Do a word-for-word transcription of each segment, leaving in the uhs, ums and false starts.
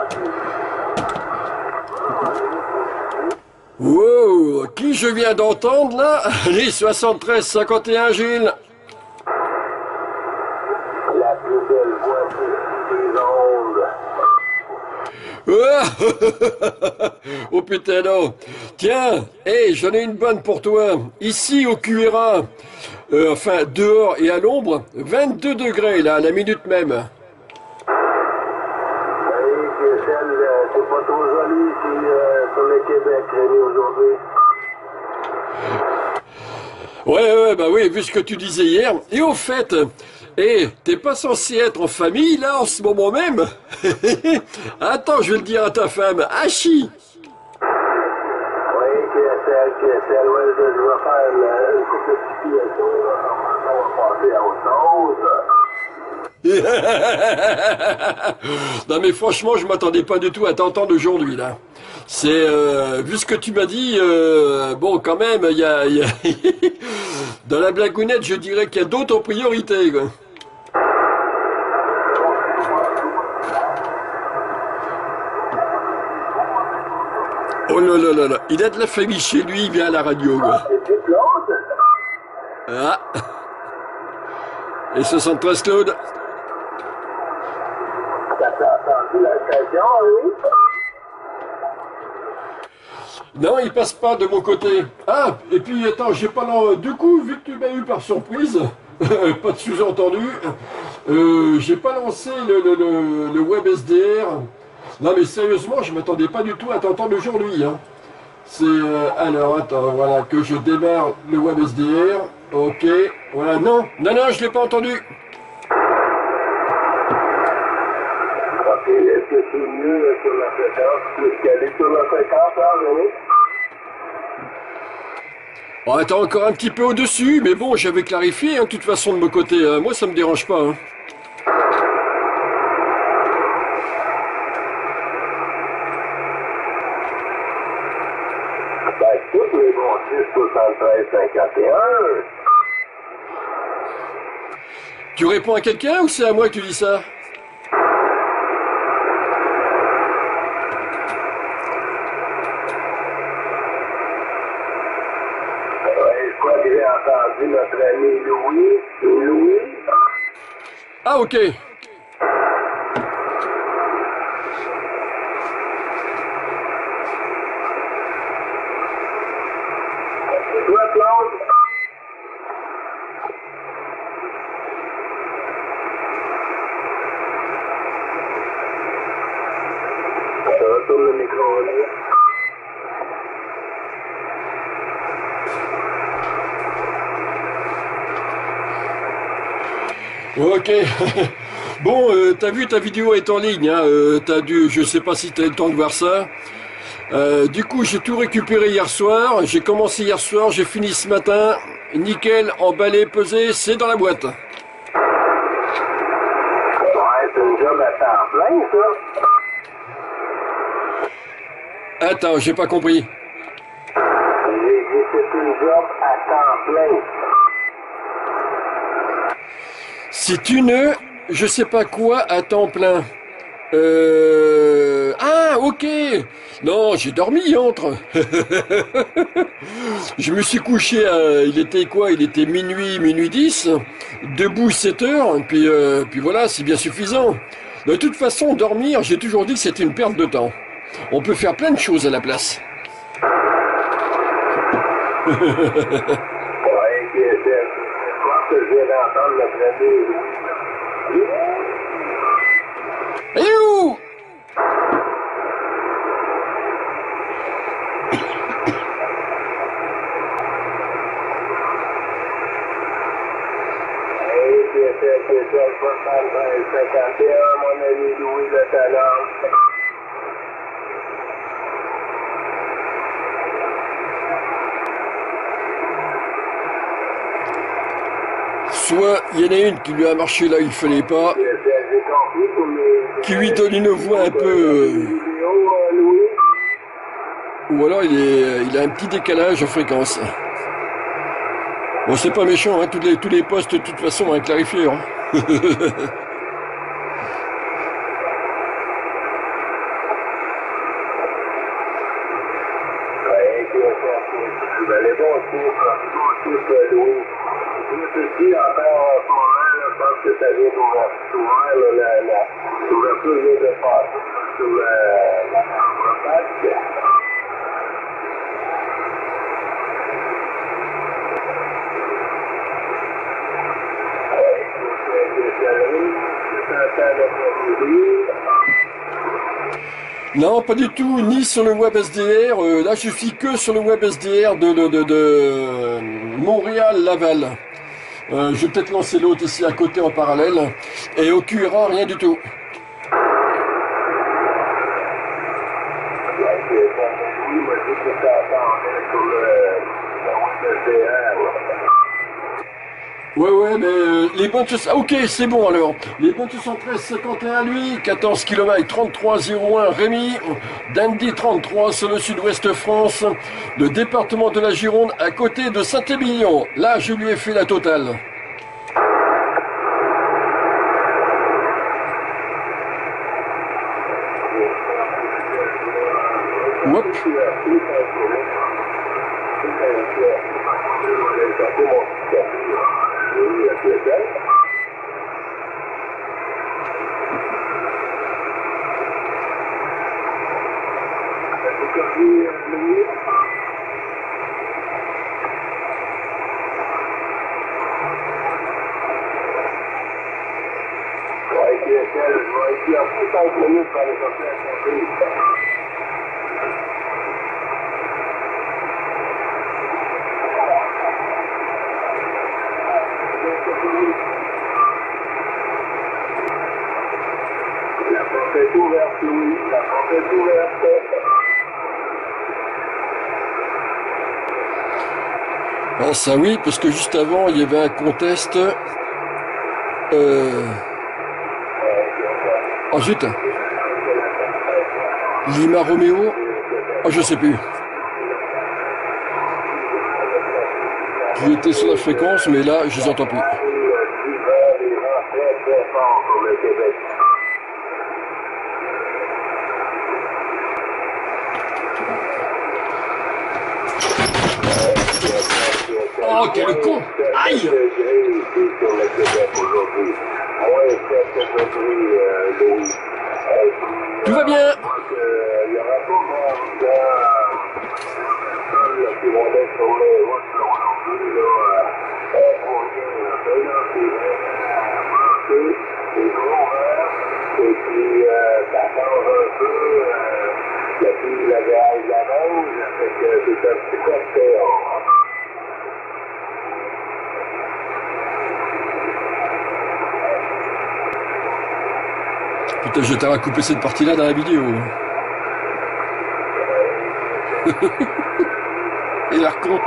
Wow, qui je viens d'entendre là? Les soixante-treize cinquante et un Gilles. La plus belle voix des ondes. Oh putain non. Tiens, hey, j'en ai une bonne pour toi. Ici au Q R A, euh, enfin dehors et à l'ombre, vingt-deux degrés là, à la minute même. Oui, c'est celle, euh, c'est pas trop joli ici euh, sur le Québec, Rémi, aujourd'hui. Ouais, ouais, bah oui, vu ce que tu disais hier. Et au fait, hé, t'es pas censé être en famille là en ce moment même? Attends, je vais le dire à ta femme. Hachi. Oui, c'est celle, c'est celle, ouais, je, je vais faire une, une couple de situations, là, on va passer à autre chose. Non mais franchement, je m'attendais pas du tout à t'entendre aujourd'hui là. C'est euh, vu ce que tu m'as dit, euh, bon quand même, il y a, y a dans la blagounette, je dirais qu'il y a d'autres priorités quoi. Oh là là là là, il a de la famille chez lui, il vient à la radio quoi. C'est-tu Claude? Ah. Et soixante-treize Claude. T'as entendu la station, oui? Non, il passe pas de mon côté. Ah, et puis attends, j'ai pas l'en... Du coup, vu que tu m'as eu par surprise, pas de sous-entendu, euh, j'ai pas lancé le, le, le, le web S D R. Non mais sérieusement, je m'attendais pas du tout à t'entendre aujourd'hui. Hein. C'est... Euh, alors, attends, voilà, que je démarre le web S D R. Ok, voilà, non, non, non, je l'ai pas entendu. Ok, est-ce que c'est mieux euh, sur la fréquence, plus qu'elle est sur la fréquence, là, Rémi? Bon, attends, encore un petit peu au-dessus, mais bon, j'avais clarifié, hein, de toute façon, de mon côté. Hein. Moi, ça me dérange pas. Hein. Ben, écoute, les bons six soixante-treize cinquante et un. Tu réponds à quelqu'un ou c'est à moi que tu dis ça? Ouais, je crois que j'ai entendu notre ami Louis. Louis? Ah, ok. Toi, Claude? Je retourne le micro, là. Ok. Bon, euh, t'as vu, ta vidéo est en ligne. Hein, euh, t'as dû, je sais pas si t'as eu le temps de voir ça. Euh, du coup, j'ai tout récupéré hier soir. J'ai commencé hier soir, j'ai fini ce matin. Nickel, emballé, pesé, c'est dans la boîte. Ouais, c'est une job à temps plein, ça. Attends, j'ai pas compris. J'ai dit c'est une job à temps plein. C'est une, je sais pas quoi, à temps plein. Euh... Ah, ok. Non, j'ai dormi entre. Je me suis couché à... Il était quoi? Il était minuit, minuit dix. Debout sept heures. Et puis, euh, puis voilà, c'est bien suffisant. De toute façon, dormir, j'ai toujours dit que c'était une perte de temps. On peut faire plein de choses à la place. Ouais, qui est celle. Je crois que je viens d'entendre notre ami Louis. Et où? Hey, qui est celle, qui est celle, soixante-treize cinquante et un, mon ami Louis Le Talent. Soit il y en a une qui lui a marché là où il fallait pas, Qui est celle, j'ai compris pour les... qui lui donne une voix un peu... euh, vidéo, euh, Louis. Ou alors il, est, il a un petit décalage en fréquence. Bon, c'est pas méchant, hein, tous, les, tous les postes de toute façon à clarifier. Hein. souvent là, la, la, l'ouverture vient de passer sur la, la campagne. Non, pas du tout, ni sur le web S D R. Euh, là, je suis que sur le web S D R de, de, de, de Montréal-Laval. Euh, je vais peut-être lancer l'autre ici à côté en parallèle. Et au Q R A, rien du tout. Ouais, ouais, mais euh, les bonnes... Ah, ok, c'est bon alors. Les bonnes soixante-treize cinquante et un, lui, quatorze kilomètres, trente-trois zéro un, Rémi, Dandy trente-trois, sur le sud-ouest France, le département de la Gironde, à côté de Saint-Émilion. Là, je lui ai fait la totale. Hop. La porte est ouverte, Louis, la porte est ouverte. Ah, ça oui, parce que juste avant, il y avait un contest. Euh... Oh zut. Lima Romeo. Oh, je sais plus. Qui était sur la fréquence, mais là, je les entends plus. Oh, quel con! Aïe! Tout va bien! Et puis, euh, ça change un peu. Euh, la fille de la gare de la neige, fait que c'est un petit cocktail. Putain, je t'aurais coupé cette partie-là dans la vidéo. Il a con.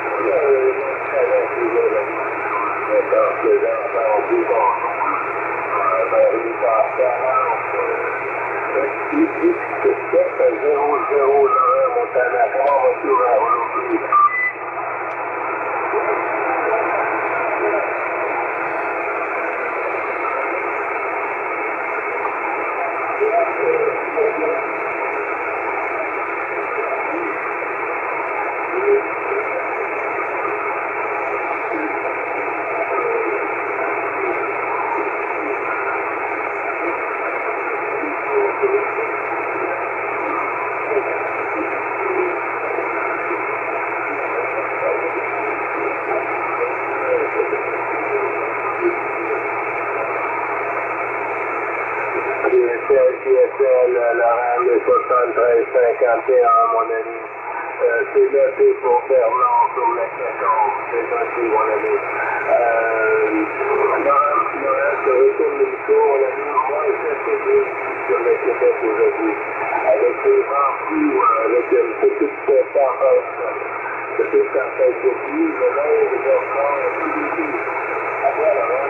soixante-treize cinquante et un, mon ami. Euh, c'est noté pour Bernard sur la quatorze. C'est noté, mon ami. Euh, Laurent, Laurent, je retourne le micro, mon ami. Moi, je suis venu sur le Québec aujourd'hui. Avec des vents fous, avec une petite tempête. Petite tempête de pluie, de neige, de vent, tout du tout. À toi, Laurent.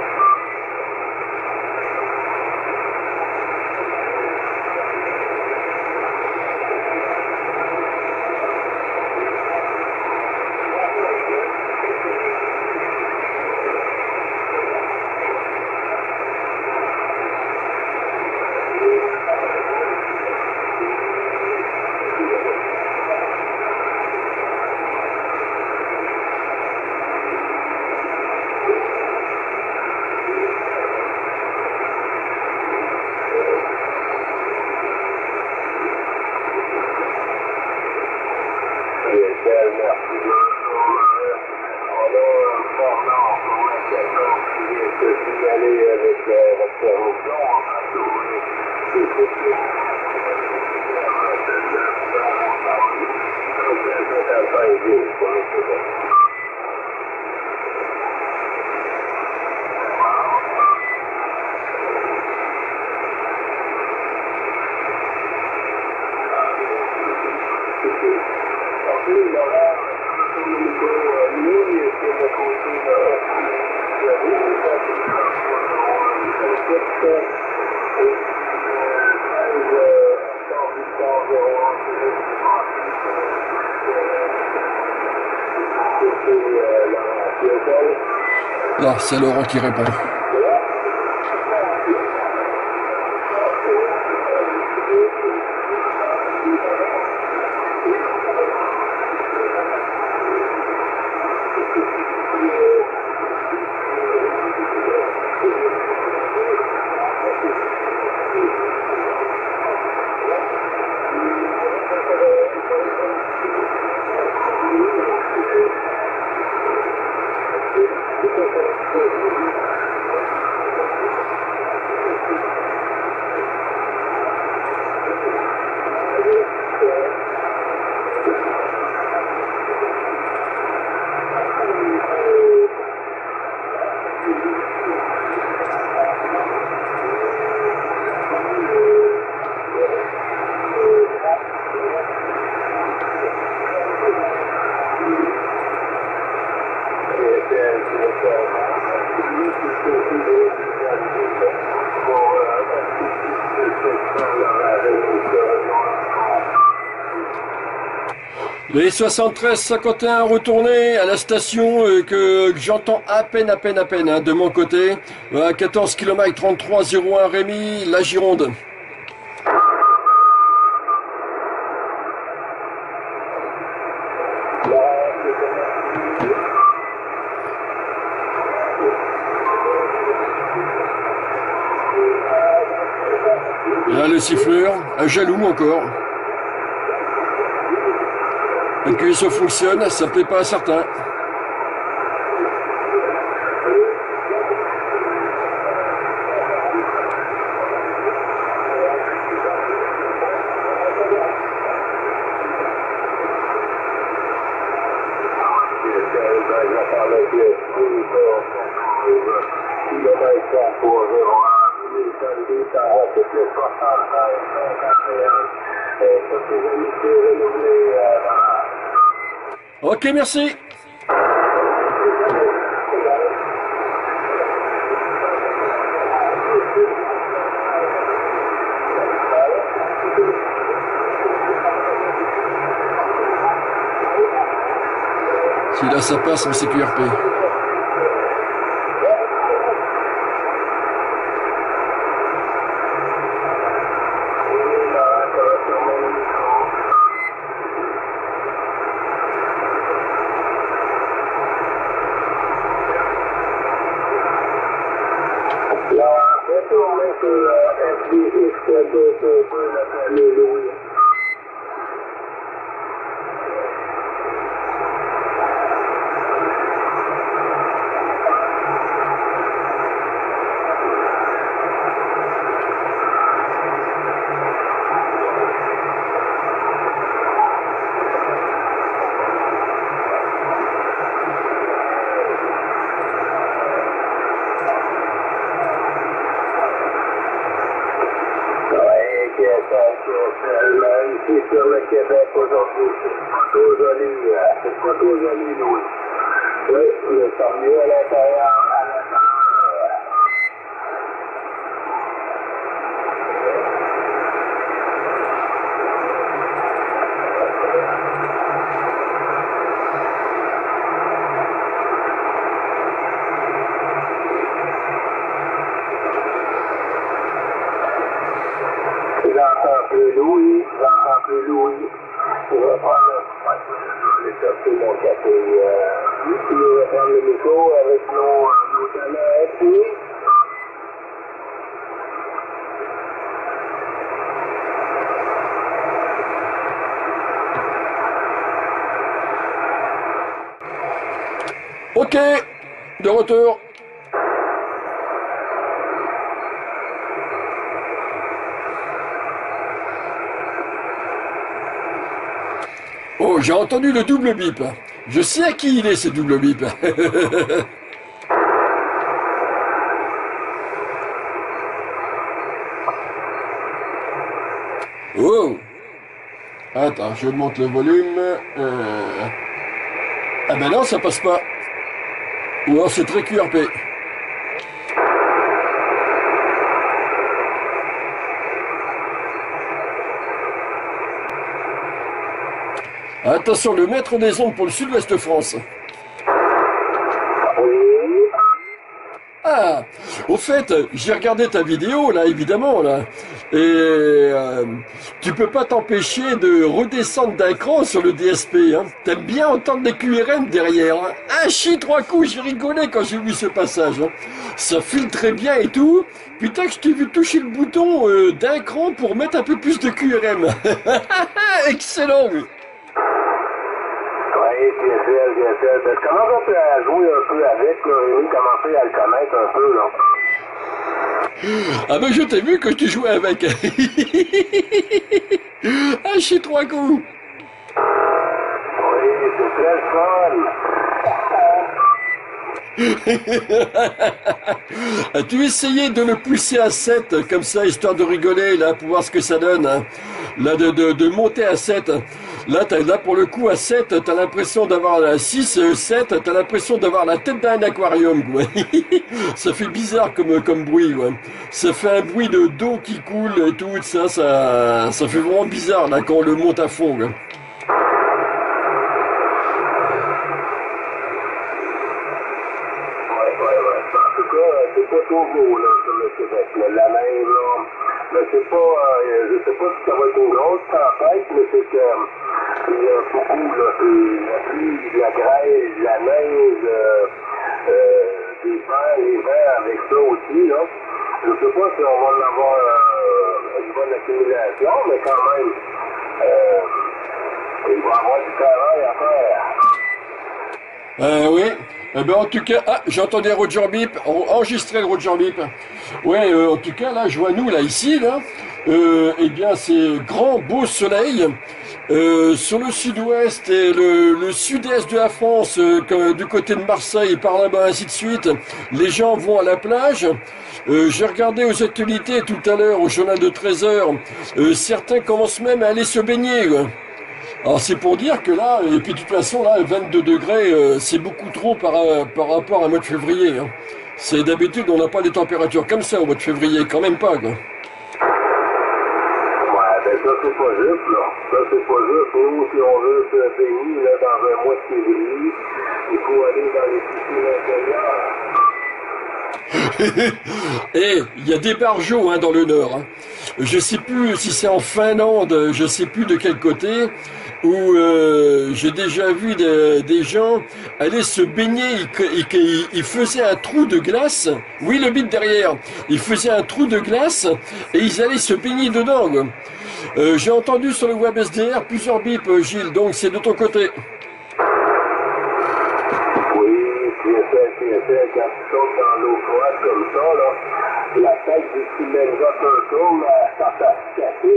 Ah, c'est Laurent qui répond. Les soixante-treize cinquante et un retournés à la station euh, que, que j'entends à peine, à peine, à peine hein, de mon côté. À quatorze kilomètres trente-trois zéro un Rémi, la Gironde. Là, le siffleur, un jaloux encore. Le Q S O fonctionne, ça plaît pas à certains. Ok, merci. Si là ça passe en C Q R P. Ici sur le Québec aujourd'hui, c'est pas trop joli, c'est pas trop joli, Louis. Oui, le temps mieux à l'intérieur, à l'intérieur. J'entends plus Louis, j'entends plus Louis. Je vais prendre le je vais chercher mon café. Euh, ici, je vais prendre le micro avec nos, nos talents ici. Ok, de retour. Oh, j'ai entendu le double bip. Je sais à qui il est, ce double bip. Oh. Attends, je monte le volume. Euh... Ah ben non, ça passe pas. Ou alors c'est très Q R P. Attention, le maître des ondes pour le sud-ouest de France. Oui. là. Au fait, j'ai regardé ta vidéo, là, évidemment, là. Et euh, tu peux pas t'empêcher de redescendre d'un cran sur le D S P. Hein. T'aimes bien entendre les Q R M derrière. Hein. Ah, chie, trois coups, j'ai rigolé quand j'ai vu ce passage. Hein. Ça file très bien et tout. Putain, que je t'ai vu toucher le bouton euh, d'un cran pour mettre un peu plus de Q R M. Excellent. Oui, bien sûr, bien sûr. Ben, je commence un peu à jouer un peu avec, là, Rémi, commencer à le connaître un peu, là. Ah ben je t'ai vu que tu jouais avec. Ah, chie, trois coups. Oui, c'est très le fun. As-tu essayé de le pousser à sept comme ça, histoire de rigoler, là, pour voir ce que ça donne, hein. Là, de, de, de monter à sept. Là, t'as, là, pour le coup, à sept, t'as l'impression d'avoir la six, sept, t'as l'impression d'avoir la tête d'un aquarium, quoi. Ça fait bizarre comme, comme bruit, quoi. Ça fait un bruit de d'eau qui coule et tout, ça, ça, ça fait vraiment bizarre, là, quand on le monte à fond, quoi. C'est pas trop beau, là, sur le Québec. Là. La neige, là, mais c'est pas, euh, je sais pas si ça va être une grosse tempête, mais c'est que il y a beaucoup, là, c'est la pluie, la grêle, la neige, euh, euh, des vents, les vents avec ça aussi, là. Je sais pas si on va en avoir euh, une bonne accumulation, mais quand même, euh, il va y avoir du travail à faire. Euh, oui. Eh ben, en tout cas, ah, j'entendais Roger Bip, enregistré le Roger Bip. Ouais, euh, en tout cas, là, je vois nous, là, ici, là, euh, eh bien, c'est grand, beau soleil. Euh, sur le sud-ouest et le, le sud-est de la France, euh, comme, du côté de Marseille, par là-bas, ainsi de suite, les gens vont à la plage. Euh, j'ai regardé aux actualités tout à l'heure, au journal de treize heures, euh, certains commencent même à aller se baigner, quoi. Alors c'est pour dire que là, et puis de toute façon là, vingt-deux degrés, euh, c'est beaucoup trop par, euh, par rapport à mois de février. Hein. C'est d'habitude, on n'a pas des températures comme ça au mois de février, quand même pas, quoi. Ouais, ben ça c'est pas juste, là. Ça c'est pas juste. Nous, si on veut se baigner, là, dans un mois de février, il faut aller dans les piscines intérieures. Et il y a des barjots, hein, dans le nord. Hein. Je sais plus si c'est en Finlande, je sais plus de quel côté, où euh, j'ai déjà vu des, des gens aller se baigner, ils, ils, ils faisaient un trou de glace, oui le bit derrière, ils faisaient un trou de glace et ils allaient se baigner dedans. Euh, j'ai entendu sur le web S D R plusieurs bips, Gilles, donc c'est de ton côté. Oui, puis c'est, puis c'est, quand tu sautes dans l'eau froide comme ça, là, la tête du petit Benja Turtle, ça t'a cassé,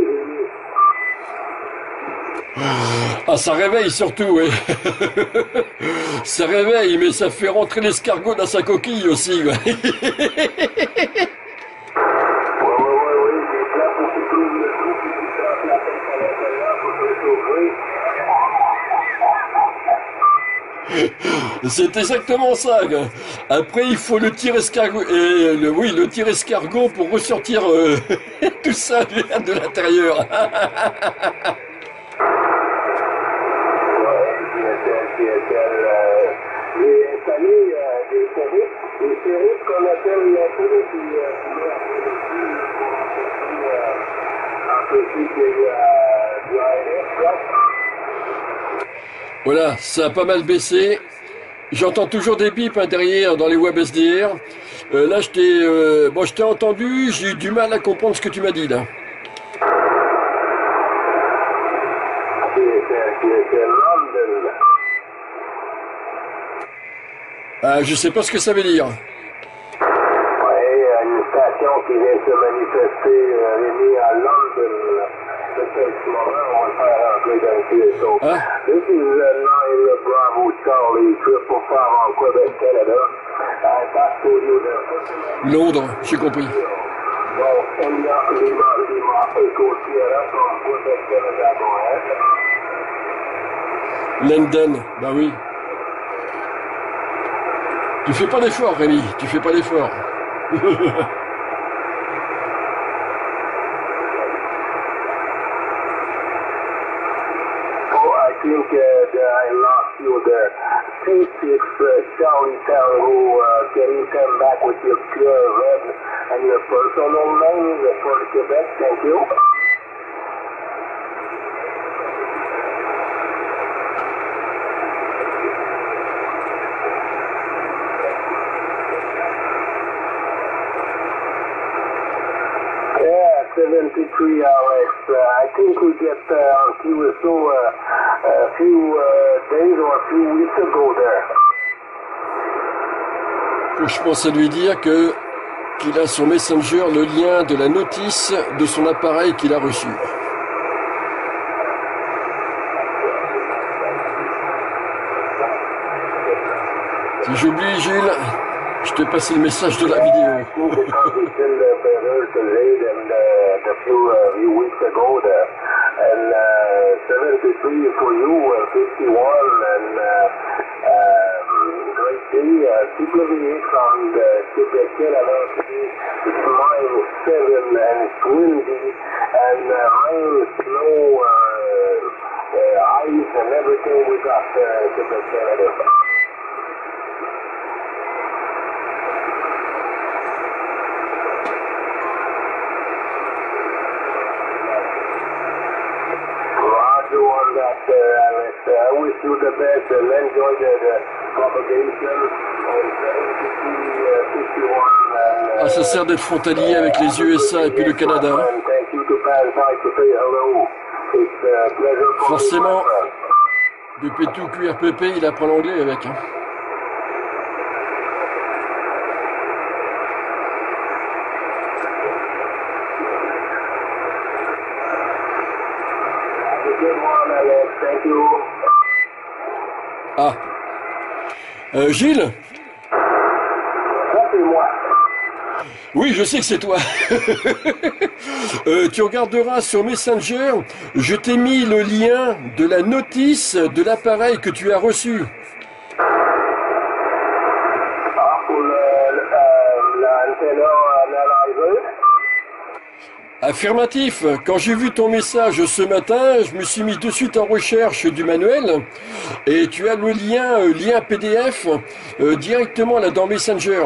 Ah, ça réveille surtout, oui. Ça réveille, mais ça fait rentrer l'escargot dans sa coquille aussi, ouais. Ouais, ouais, ouais, oui, des places où tu trouves le trou, puis tu sens la tête à l'intérieur pour te sauver. C'est exactement ça, quoi. Après, il faut le tir escargot, et le, oui, le tir escargot pour ressortir euh, tout ça de l'intérieur. J'ai installé euh, des séries, des séries qu'on appelle la série qui empêcher qu'il y ait du A R S, là. Voilà, ça a pas mal baissé. J'entends toujours des bips, hein, derrière dans les web S D R. Euh, là, je t'ai euh, bon, je t'ai entendu, j'ai eu du mal à comprendre ce que tu m'as dit, là. C'est c'est London. Ah, je sais pas ce que ça veut dire. Oui, une station qui vient de se manifester, euh, Rémi, à London. Depuis ce moment, on va le faire rentrer dans le P S O. Hein? This is uh, nine Bravo Charlie, triple five en Québec, Canada. Uh, back to you there. Londres, j'ai compris. Bon, India, Lima, Lima, Echo, Sierra, from Québec, Canada, go ahead. London, bah oui. Tu fais pas d'effort, Rémi, tu fais pas d'effort. Oh, I think uh, that I lost you there. check if uh, Charlie Tango, uh, can you come back with your pure red and your personal name for Quebec? Thank you. seventy-three, Alex. Uh, I think we get uh, on Q S O uh, a few uh, days or a few weeks ago there. Je pense à lui dire que qu'il a sur Messenger le lien de la notice de son appareil qu'il a reçu. Si j'oublie, Gilles, je te passe le message de la vidéo. Few, uh, few weeks ago there, and uh, seventy-three for you, uh, fifty-one, and uh, um, great day, uh, C W X on the Quebec Canada, it's minus seven, and it's windy, and uh, rain, snow, uh, uh, ice, and everything we got there in Quebec Canada. I wish you the best and enjoy the, the propagation on seventy-three, fifty-one. Ah, ça sert d'être frontalier avec les U S A et puis le Canada. Forcément, depuis tout Q R P P, il apprend l'anglais avec. Hein. Ah. Euh, Gilles? Oui, je sais que c'est toi. euh, tu regarderas sur Messenger, je t'ai mis le lien de la notice de l'appareil que tu as reçu. Ah, pour l'antenne analyzer? Affirmatif. Quand j'ai vu ton message ce matin, je me suis mis de suite en recherche du manuel et tu as le lien, euh, lien P D F euh, directement là dans Messenger.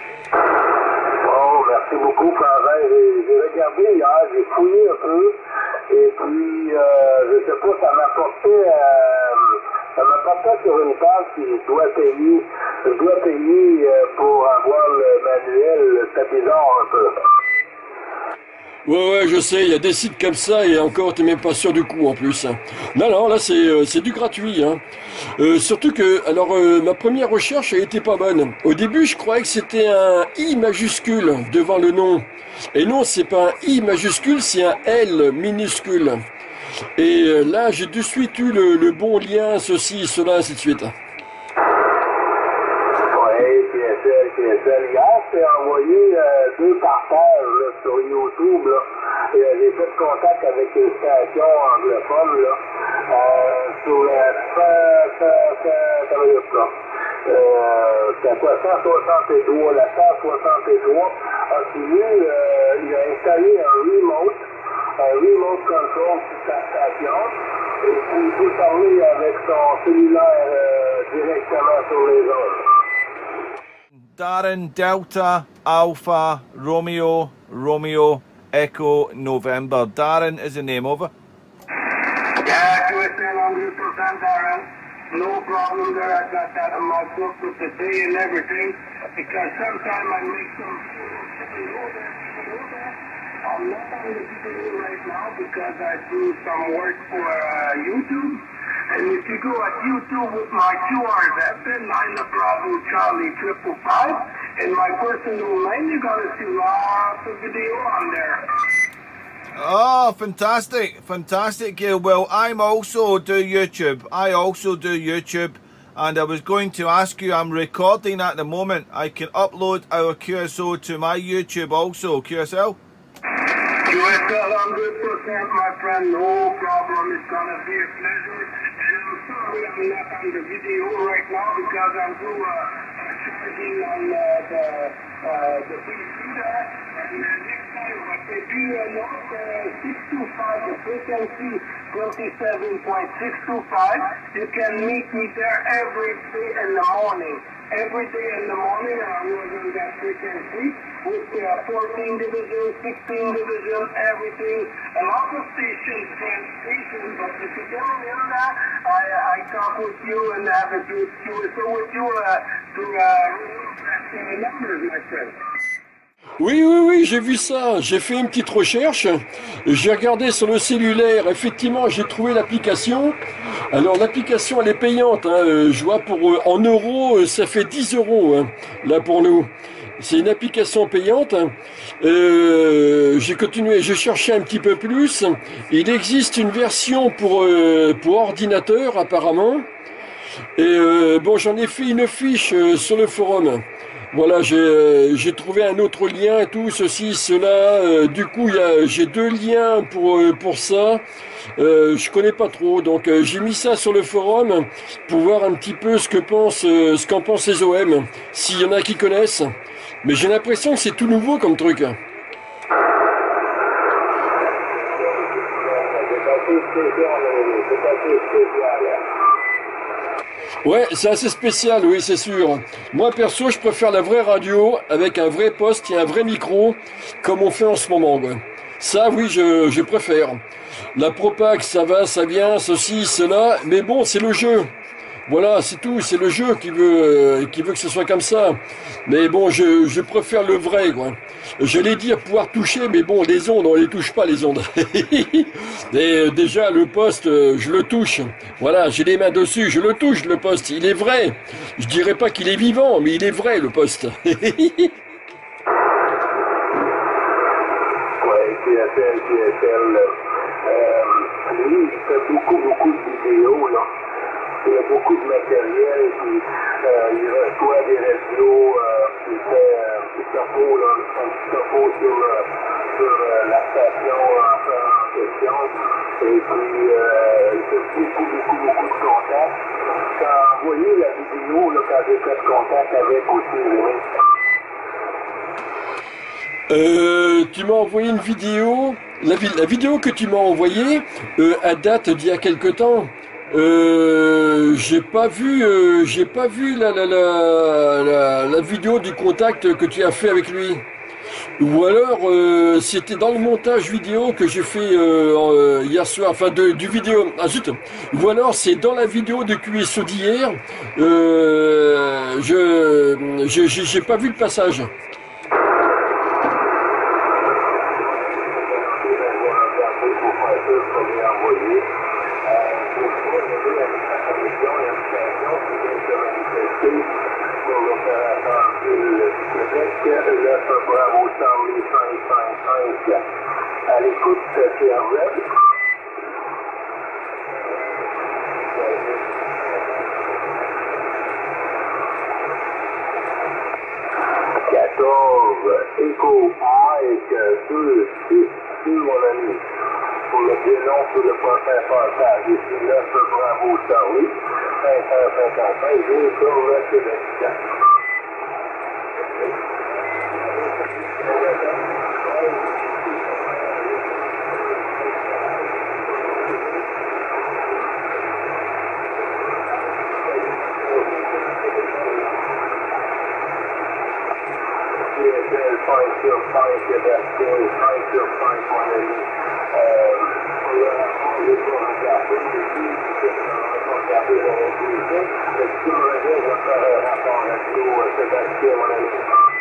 Oh, merci beaucoup, pareil. J'ai regardé hier, j'ai fouillé un peu et puis euh, je sais pas, ça m'a porté, euh, ça m'a porté sur une page qui je dois payer, je dois payer euh, pour avoir le manuel. C'est bizarre un peu. Ouais, ouais, je sais, il y a des sites comme ça et encore, t'es même pas sûr du coup en plus. Non, non, là c'est euh, c'est du gratuit. Hein. Euh, surtout que, alors, euh, ma première recherche a été pas bonne. Au début, je croyais que c'était un I majuscule devant le nom. Et non, c'est pas un I majuscule, c'est un L minuscule. Et euh, là, j'ai de suite eu le, le bon lien, ceci, cela, ainsi de suite. Hier, je t'ai envoyé euh, deux partages là, sur YouTube. Là. Et, euh, j'ai fait contact avec une station anglophone là, euh, sur la euh, c'est quoi, cent soixante-trois, la cent soixante-trois. As-tu vu, euh, il a installé un remote, un remote control sur sa station. Et puis, il peut parler avec son cellulaire euh, directement sur les ondes. Darren Delta Alpha Romeo Romeo Echo November. Darren is the name, over. Yeah, Q S L one hundred percent Darren. No problem there. I got that in my book with the day and everything. Because sometimes I make some. I'm not on the video right now because I do some work for uh, YouTube. And if you go at YouTube with my Q R, that's it, nine Bravo Charlie triple five, and my personal name, you're going to see lots of video on there. Oh, fantastic, fantastic, Gail. Well, I'm also do YouTube. I also do YouTube, and I was going to ask you, I'm recording at the moment. I can upload our Q S O to my YouTube also, Q S L? Q S L one hundred percent, my friend, no problem. It's going to be a pleasure. And I'm sorry I'm not on the video right now because I'm doing uh, charging on uh, the, uh, the P C there. And uh, next time Et puis euh, l'autre, euh, six two five, the frequency twenty-seven point six two five, you can meet me there every day in the morning. Every day in the morning I was on that frequency with uh, fourteen divisions, sixteen divisions, everything. A lot of stations, different stations, but if you get in there, I, I talk with you and have a good so with you uh, to uh, the numbers, my friend. Oui, oui, oui, j'ai vu ça. J'ai fait une petite recherche. J'ai regardé sur le cellulaire. Effectivement, j'ai trouvé l'application. Alors, l'application, elle est payante. Hein. Je vois pour en euros, ça fait dix euros hein, là pour nous. C'est une application payante. Euh, j'ai continué, j'ai cherché un petit peu plus. Il existe une version pour euh, pour ordinateur apparemment. Et euh, bon, j'en ai fait une fiche euh, sur le forum. Voilà, j'ai euh, j'ai trouvé un autre lien et tout, ceci, cela. Euh, du coup, il y a, j'ai deux liens pour euh, pour ça. Euh, je connais pas trop, donc euh, j'ai mis ça sur le forum pour voir un petit peu ce que pensent, euh, ce qu'en pensent les O M, s'il y en a qui connaissent. Mais j'ai l'impression que c'est tout nouveau comme truc. Ouais, c'est assez spécial, oui, c'est sûr. Moi, perso, je préfère la vraie radio avec un vrai poste et un vrai micro, comme on fait en ce moment, quoi. Ça, oui, je, je préfère. La propague, ça va, ça vient, ceci, cela, mais bon, c'est le jeu. Voilà, c'est tout, c'est le jeu qui veut, euh, qui veut que ce soit comme ça. Mais bon, je, je préfère le vrai, quoi. J'allais dire pouvoir toucher, mais bon, les ondes, on les touche pas, les ondes. Et euh, déjà, le poste, euh, je le touche. Voilà, j'ai les mains dessus, je le touche, le poste. Il est vrai. Je dirais pas qu'il est vivant, mais il est vrai, le poste. Ouais, T S L, T S L, euh, lui, il fait beaucoup, beaucoup de vidéos, là. Il y a beaucoup de matériel, puis euh, il reçoit des radios, euh, puis il fait un petit topo, là, un petit topo sur, euh, sur euh, la station en, en question. Et puis, euh, il fait beaucoup, beaucoup, beaucoup de contacts. Tu as envoyé la vidéo, là, quand j'ai fait contact avec aussi, oui. Euh, tu m'as envoyé une vidéo. La, vi la vidéo que tu m'as envoyée, euh, à date d'il y a quelque temps. Euh, j'ai pas vu, euh, j'ai pas vu la, la, la, la, la vidéo du contact que tu as fait avec lui. Ou alors, euh, c'était dans le montage vidéo que j'ai fait euh, euh, hier soir, enfin de, du vidéo. Ah zut. Ou alors c'est dans la vidéo de Q S O d'hier. Euh, je, je, j'ai pas vu le passage. À l'écoute de Pierre Red. quatorze, Echo Mike deux, six, deux, mon ami. Pour le bilan sur le prochain passage, ici neuf, Bravo Charlie, cinq cent cinquante-cinq, j'ai sur le Québec. cinq sur cinq, Sébastien, cinq sur cinq, mon ami. Euh, on va regarder, on va regarder la réalité. Est-ce que tu me reviens, je vais faire un rapport radio, Sébastien, mon ami.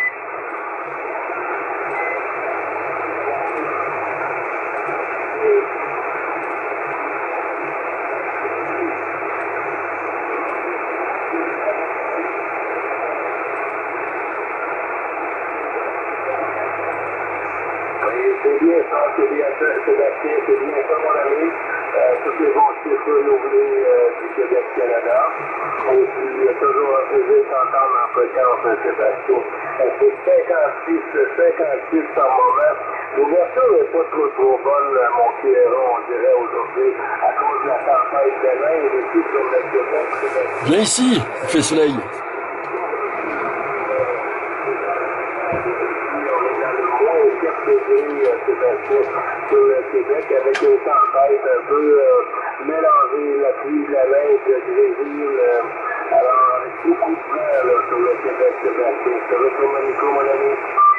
C'est bien ça, c'est bien ça, Sébastien, c'est bien ça, mon ami. Euh, tous les bons chiffres renouvelés euh, du Québec-Canada. Et puis, il y a toujours un plaisir d'entendre en fréquence, Sébastien. Euh, c'est cinquante-six, cinquante-six par moment. L'ouverture n'est pas trop trop bonne, mon Pierron, on dirait aujourd'hui, à cause de la tempête de neige et tout sur le Québec. Viens ici, il fait soleil. On est dans le moins quatre degrés. enregistré, euh, Sébastien, sur le Québec avec une tempête un peu euh, mélangée, la pluie, de la neige, le grésil. Euh, alors, avec beaucoup de vent là, sur le Québec, Sébastien. Je te retourne au micro, mon ami.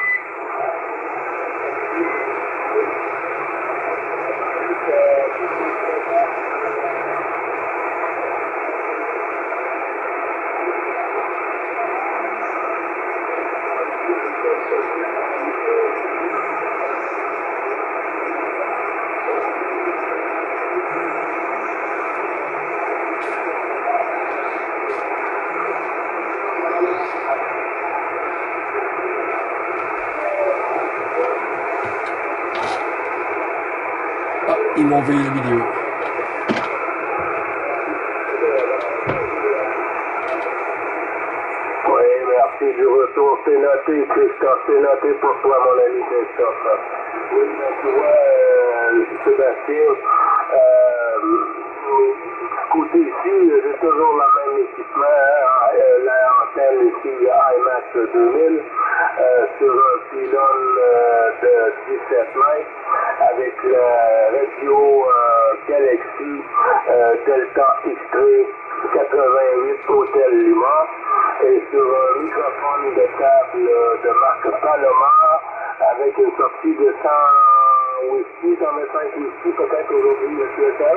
Ils m'ont envoyé la vidéo. Oui, merci du retour. C'est noté, Christophe. C'est noté pour toi, mon ami Christophe. Oui, mais tu vois, euh, Sébastien, euh, côté ici, j'ai toujours le même équipement, hein, euh, la antenne ici IMAX deux mille, euh, sur un pylône euh, de dix-sept mètres, avec la radio euh, Galaxy euh, Delta X-Ray quatre-vingt-huit Hotel Lima, et sur un microphone de table euh, de marque Palomar, avec une sortie de cent whisky, cent vingt-cinq whisky peut-être aujourd'hui, le Q S L.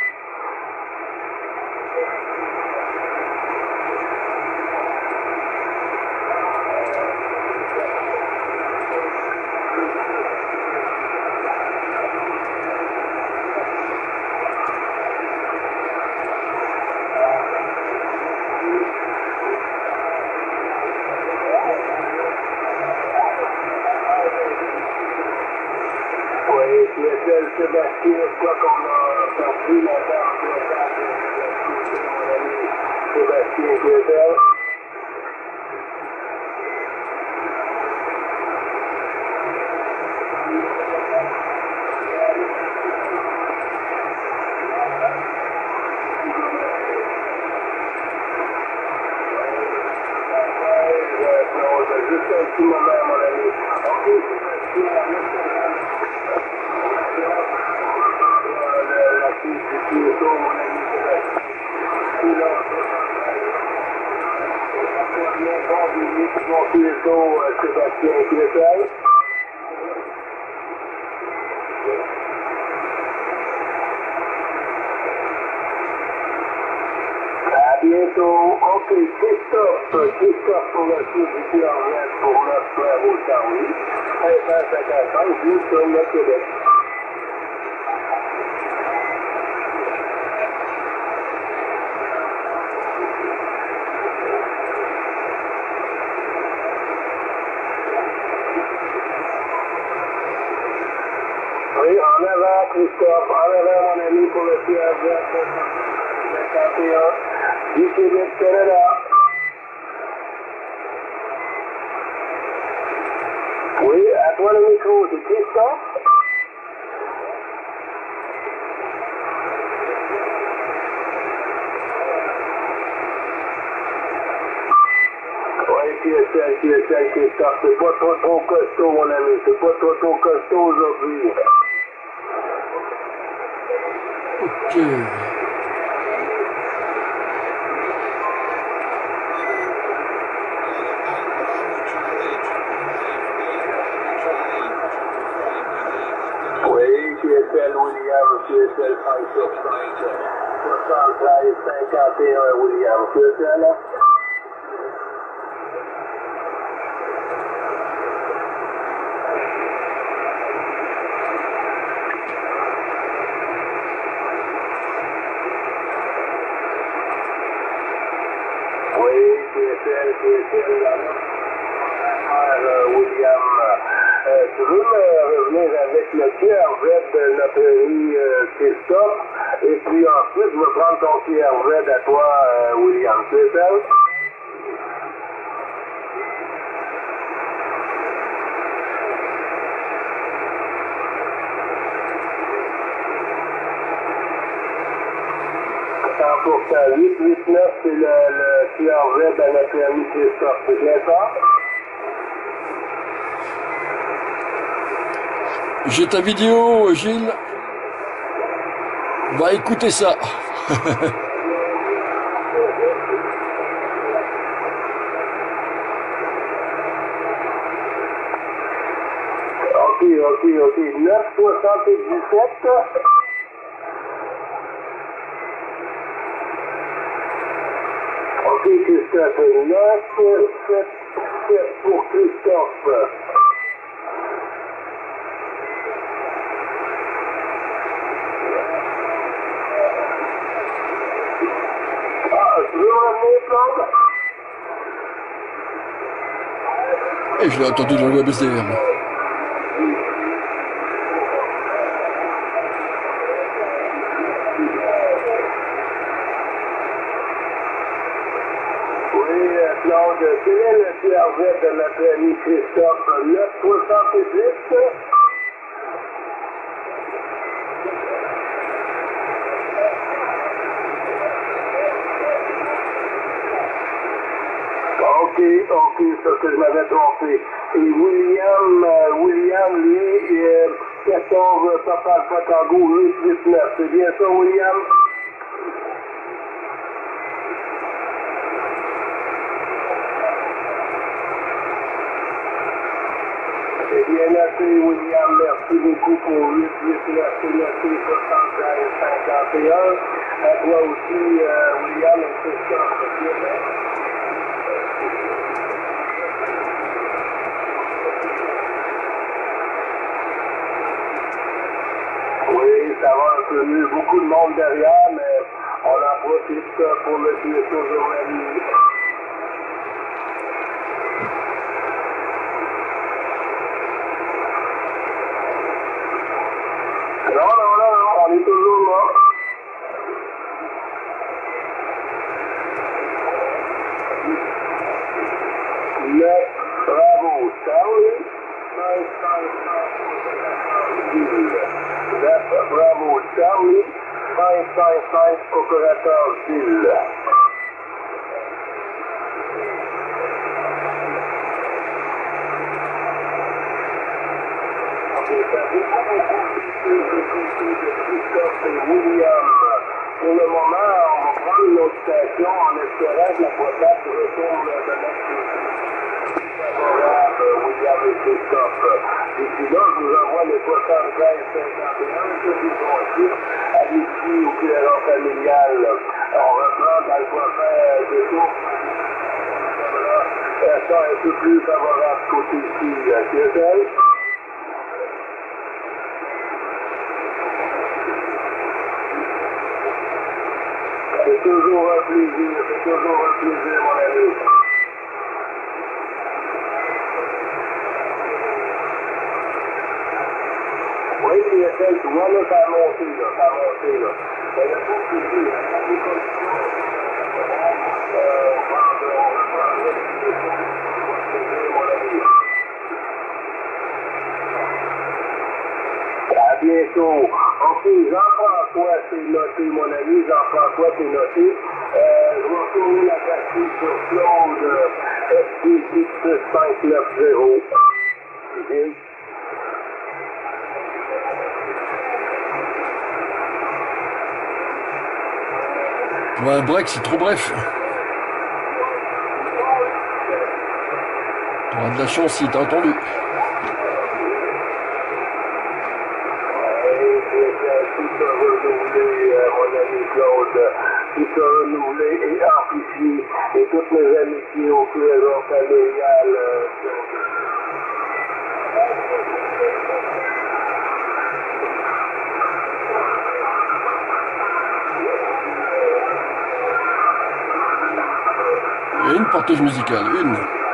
Sébastien, je crois qu'on a perdu la dame de la table, mon ami Sébastien Guézel. Juste un petit moment, mon ami. Ok, Sébastien, Sébastien Guézel. À bientôt. Ok, Christophe, Christophe pour le sud du Pierre-Vert pour notre frère au Saint-Louis. cinq cent cinquante-cinq, vu sur le Québec. Oui, en avant, Christophe, en avant, mon ami, pour le P R V cinquante et un du Québec, Canada. Oui, à toi le micro, c'est Christophe. Oui, Q S L, Q S L, Christophe, c'est pas trop trop costaud, mon ami, c'est pas trop trop costaud aujourd'hui. Ok. Oui, Q S L William, Q S L cinq sur cinq, soixante-treize cinquante et un William, Q S L. Oui, Q S L, Q S L, euh, William. Euh, tu veux me revenir avec le Q R Z de notre ami euh, Christophe, et puis ensuite je vais prendre ton Q R Z à toi, euh, William. Tu es ça? cent pour cent, huit huit neuf, c'est le, le Q R Z de notre ami Christophe, c'est bien ça? J'ai ta vidéo, Gilles. Va écouter ça. Ok, ok, ok. neuf soixante-dix-sept. Ok, Christophe. neuf sept sept pour Christophe. Ah, tu veux me ramener, Claude? Et je l'ai entendu dans le web S D R. Claude, quel est le C R Z de notre ami Christophe? neuf soixante-dix. Ok, ok, ça que je m'avais trompé. Et William, euh, William, lui, euh, quatorze Papa Alpha Tango huit huit neuf. C'est bien ça, William? C'est bien noté, William. Merci beaucoup pour huit huit neuf. C'est noté soixante-quinze cinquante et un. À toi aussi, euh, William, et Christophe. Oui, ça va un peu mieux. Beaucoup de monde derrière, mais on en profite pour le dire toujours la nuit. Non, non, non, non, on est toujours là. neuf, bravo, Charlie. neuf, bravo, Charlie. cinq cinq cinq, opérateur Gilles. Christophe et William. Pour le moment, on va prendre une autre station en espérant que la poissade retourne de notre favorable, William et Christophe. D'ici là, je vous envoie le soixante-quinze cinquante et un que vous consulte à l'issue au clairon familial. On reprend dans le prochain détour. Ça un peu plus favorable côté ici. Christelle? C'est toujours un plaisir, c'est toujours un plaisir, mon ami. Oui, puis essaye, tu vois, là, ça a monté, là, ça a monté, là. Mais il y a pas de souci, hein, ça fait comme ça. Euh, on va en prendre, mon ami. À bientôt. Ok, Jean-François, c'est noté, mon ami. Jean-François, c'est noté. Euh, je vais retourner la partie sur Claude S D X cinq neuf zéro. Gilles. Ouais, un break, c'est trop bref. T'auras de la chance si t'as entendu. Mon ami Claude, tout ça renouvelé et amplifié, et toutes mes amitiés au clairon familial. Et une porteuse musicale, une.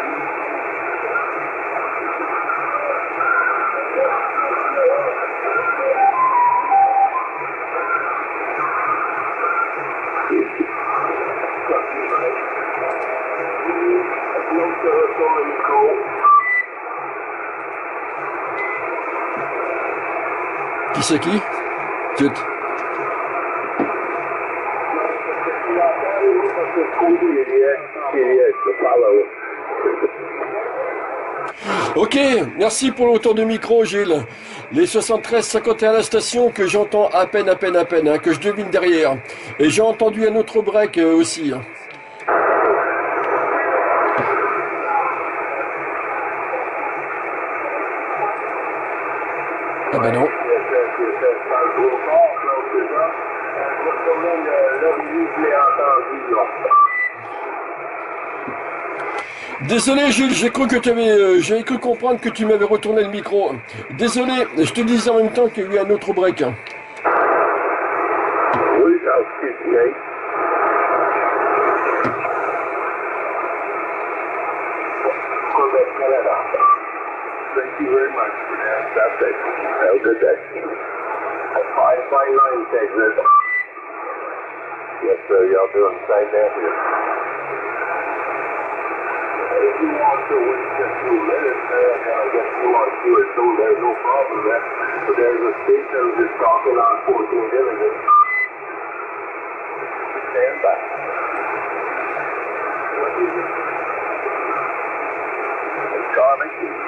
Qui c'est qui? Zut. Ok, merci pour le retour de micro, Gilles. Les soixante-treize cinquante et un à la station que j'entends à peine, à peine, à peine, hein, que je devine derrière. Et j'ai entendu un autre break euh, aussi. Hein. Ah bah non. Désolé Gilles, j'ai cru que tu avais, euh, j'ai cru comprendre que tu m'avais retourné le micro. Désolé, je te disais en même temps qu'il y a eu un autre break. Hein. Oui, South fifty-eight. Quebec, Canada. Thank you very much for that. That's it. Have a good day. five five nine, Texas. Yes, sir. Y'all doing the same down here. If you want to wait just a few minutes, uh, I guess you want to do it soon. There's no problem there. But there's a station just talking on fourteen diligence. Stand by. What is it? Charlie.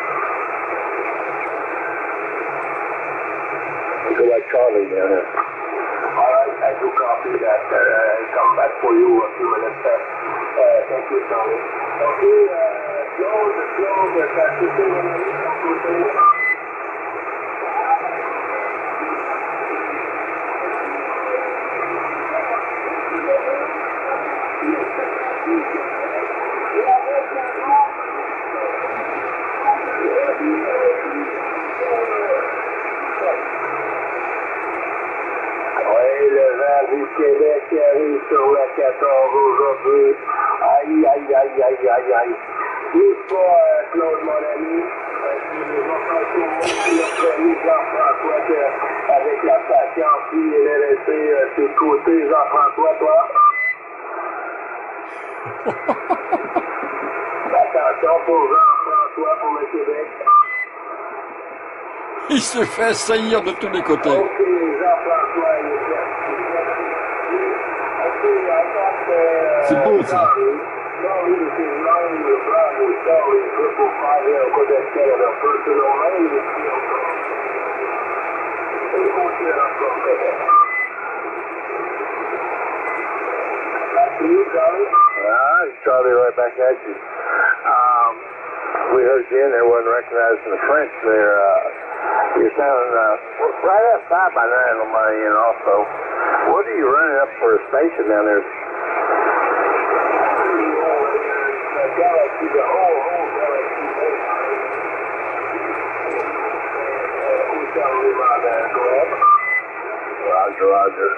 Go like Charlie down there. All right, I do copy that. Uh, I'll come back for you a few minutes. Uh, uh, thank you, Charlie. Okay, uh, close, close, uh, that's the thing. Québec qui arrive sur la quatorze aujourd'hui. Aïe, aïe, aïe, aïe, aïe, aïe. Bouge pas, euh, Claude, mon ami. Euh, je vais faire tout le monde qui a prévu Jean-François que, avec la patience, puis il est laissé euh, ses côtés, Jean-François, toi. Attention pour Jean-François, pour le Québec. Il se fait assaillir de tous les côtés. Ok, Jean-François, il est là. C'est beau ça. Ah, Charlie, right back at you. Um, we heard you in there, wasn't recognizing the French there. Uh, you're sounding uh, right outside by nine on my end also. What are you running up for a station down there? Galaxy, the whole, whole Galaxy. Who's telling me about that? Go ahead. Roger, Roger.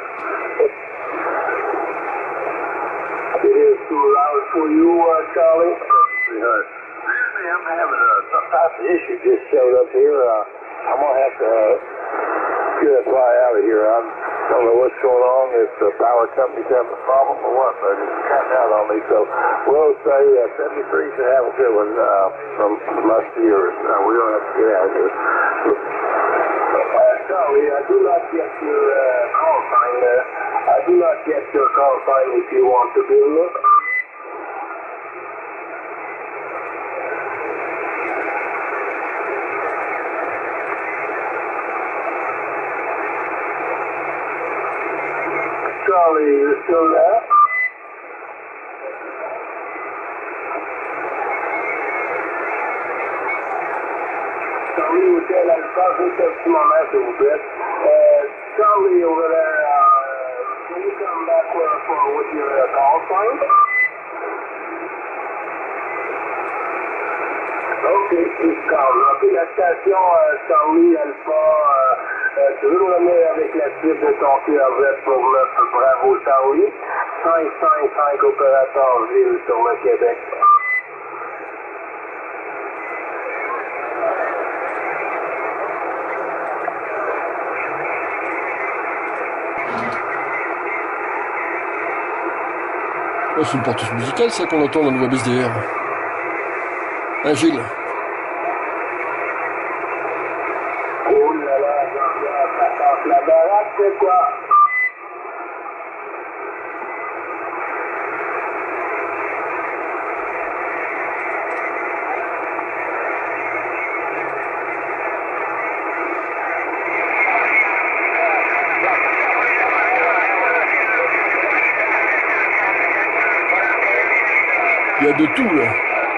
It is too loud for you, uh, Charlie. three hundred. Excuse me, I'm having uh, some type of issue just showed up here. Uh, I'm going to have to uh, get a fly out of here. I'm I don't know what's going on, if the power company's having a problem or what, but it's cutting out on me. So we'll say uh, seventy-three should have a good one uh, from, from us to yours. Uh, we're going to have to get out of here. Uh, Charlie, I do not get your uh, call sign there. I do not get your call sign if you want to do it. Charlie, you still there? Charlie, vous êtes à l'espace juste un petit moment, s'il vous plaît. Uh, Charlie, over there, uh, can you come back for, for with your uh, call sign? Ok, c'est calme. Ok, la station euh, Charlie Alpha, euh, euh, tu veux nous revenir avec la suite de ton Corvette pour le Bravo Charlie? cinq cinq cinq opérateur ville sur le Québec. Oh, c'est une porteuse musicale ça qu'on entend dans le web S D R. Hein, Gilles? Oh là là, Jean-Pierre, ça passe la baraque, c'est quoi? Il y a de tout là.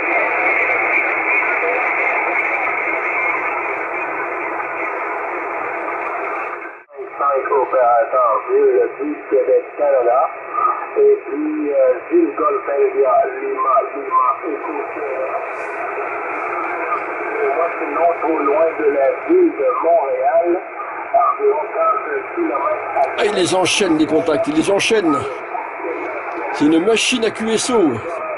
Cinq opérateurs, Ville du Québec, Canada. Et puis euh, Ville Golf India, Lima, Lima, écoute. Moi, c'est non trop loin de la ville de Montréal, environ trente kilomètres. Ah, il les enchaîne les contacts, il les enchaîne. C'est une machine à Q S O.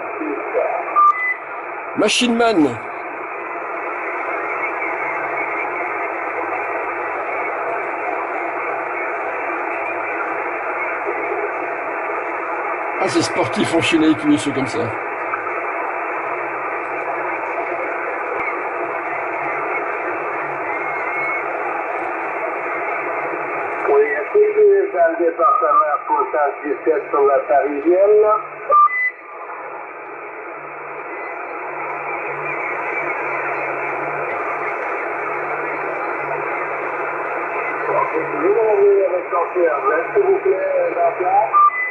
Machine Man. Ah, c'est sportif enchaîné les Q S O comme ça. Oui, est-ce que dans le département soixante-dix-sept sur la Parisienne? Ok, je vais aller avec ton service, s'il vous plaît, Jean-Pierre.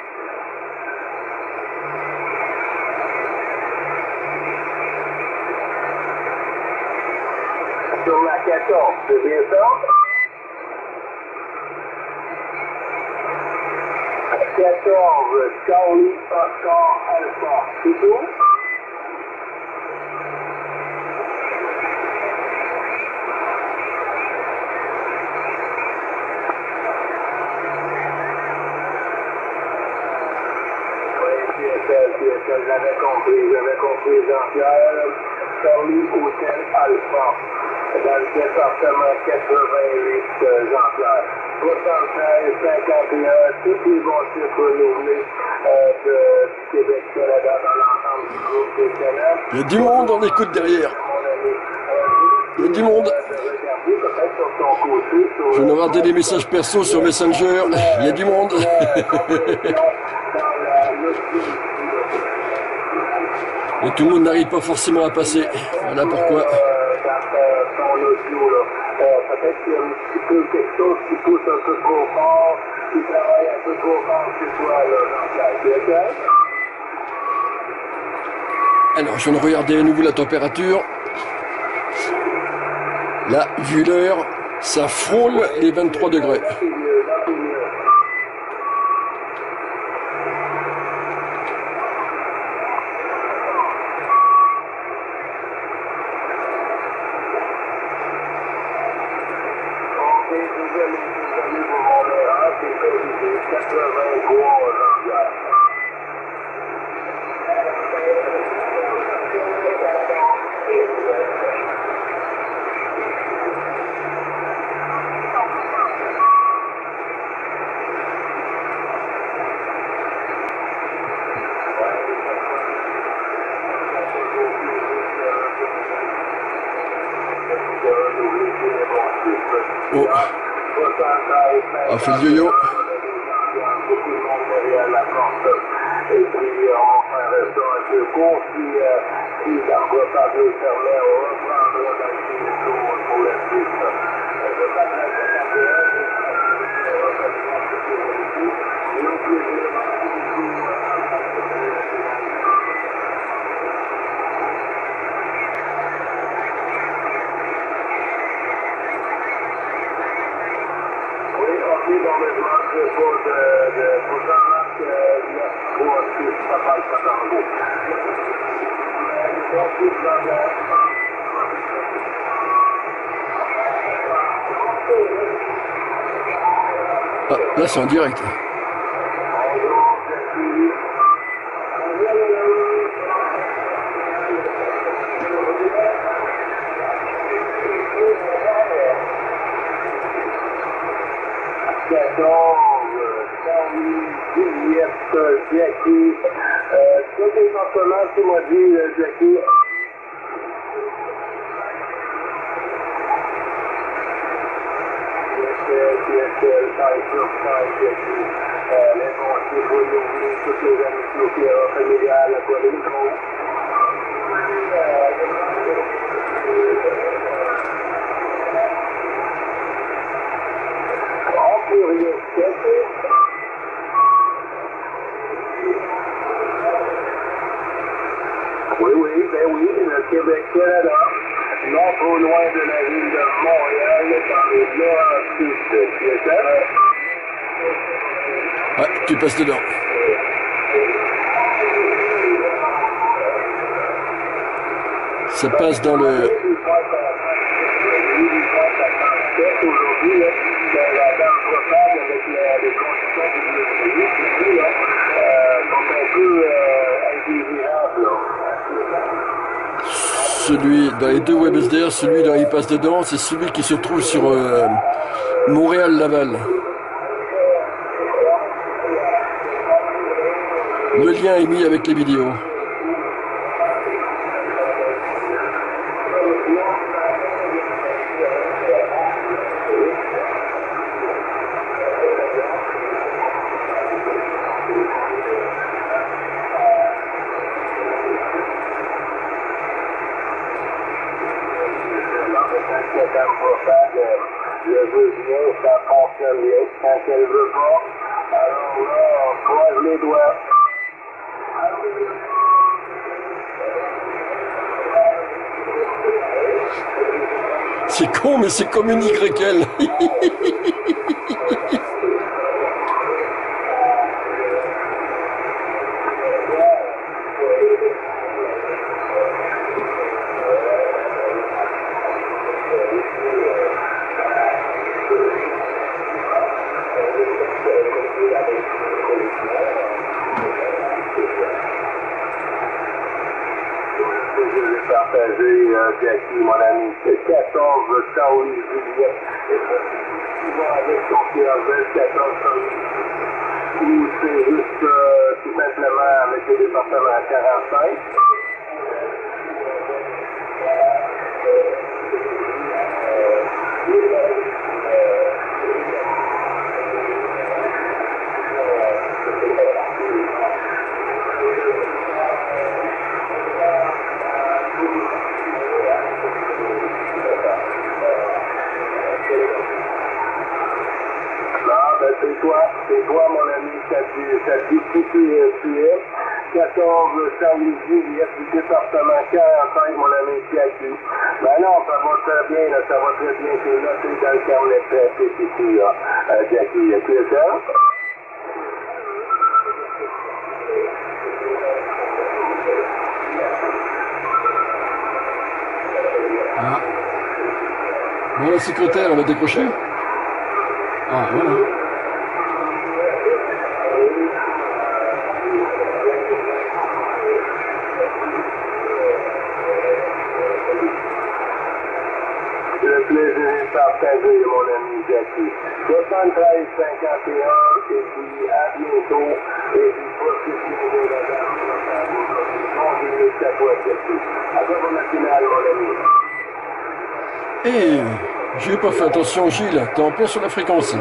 Sur la quatorze, c'est bien ça? quatorze, Charlie Oscar Alpha, c'est tout? Oui, P S L, P S L, j'avais compris, j'avais compris, Jean-Pierre. Charlie Hôtel Alpha, dans le département quatre-vingt-huit, Jean-Pierre. soixante-treize cinquante et un, tous les bons chiffres renouvelés euh, de, du Québec, Canada, dans l'ensemble du groupe des Canada. Il y a du monde en écoute derrière. Il y a du monde. Je ne rater des messages perso sur Messenger. Il y a du monde. Et tout le monde n'arrive pas forcément à passer. Voilà pourquoi. Peut-être qu'il y a un petit peu quelque chose qui pousse un peu trop fort, qui travaille un peu trop fort chez toi, là, dans la Alors, je viens de regarder à nouveau la température. Là, vu l'heure, ça frôle les vingt-trois degrés. Oh. On fait le yo-yo. Et puis, on va faire ça un peu court. Si, euh, si la repas est fermée, on reprendra dans le tour pour la suite. Je partage dans le manque de Jean-Marc neuf trois six, papa le Patango. Ah, là c'est en direct. Jackie, euh, tout est simplement tu m'as dit, euh, Jackie. P S L, taille sur taille, Jackie. Euh, les bons chiffres renouvelés, toutes les amitiés opéra familiales, à quoi les micros. En curiosité, Ah, tu passes dedans. Ça passe dans le... Celui dans les deux WebSDR, celui dont il passe dedans, c'est celui qui se trouve sur euh, Montréal-Laval. Le lien est mis avec les vidéos. Le veut bien, ça fonctionne bien. Quand elle veut pas, alors là, on croise les doigts. C'est con, mais c'est comme une Y L. Jackie, mon ami, c'est quatorze Charlie Juliette. Tu vas avec ton Pierre quatorze Charlie. Ou c'est juste euh, tout simplement avec le département quarante-cinq. C'est toi, c'est toi mon ami, ça dit qui tu es. quatorze Charlie Juliette du département quarante-cinq, mon ami Jackie. Ben non, ça va très bien, là, ça va très bien, c'est noté dans le carnet de P C C, là. Euh, Jackie, tu es ça? Ah. Bon, la secrétaire, elle a décroché. Ah, voilà. Le plaisir est partagé, mon ami Jackie. soixante-treize cinquante et un, et puis à bientôt, et puis profitez de la dame. Bon, je à toi, Jackie. À toi, mon national, mon ami. Eh, j'ai pas fait attention, Gilles, t'es en plein sur la fréquence.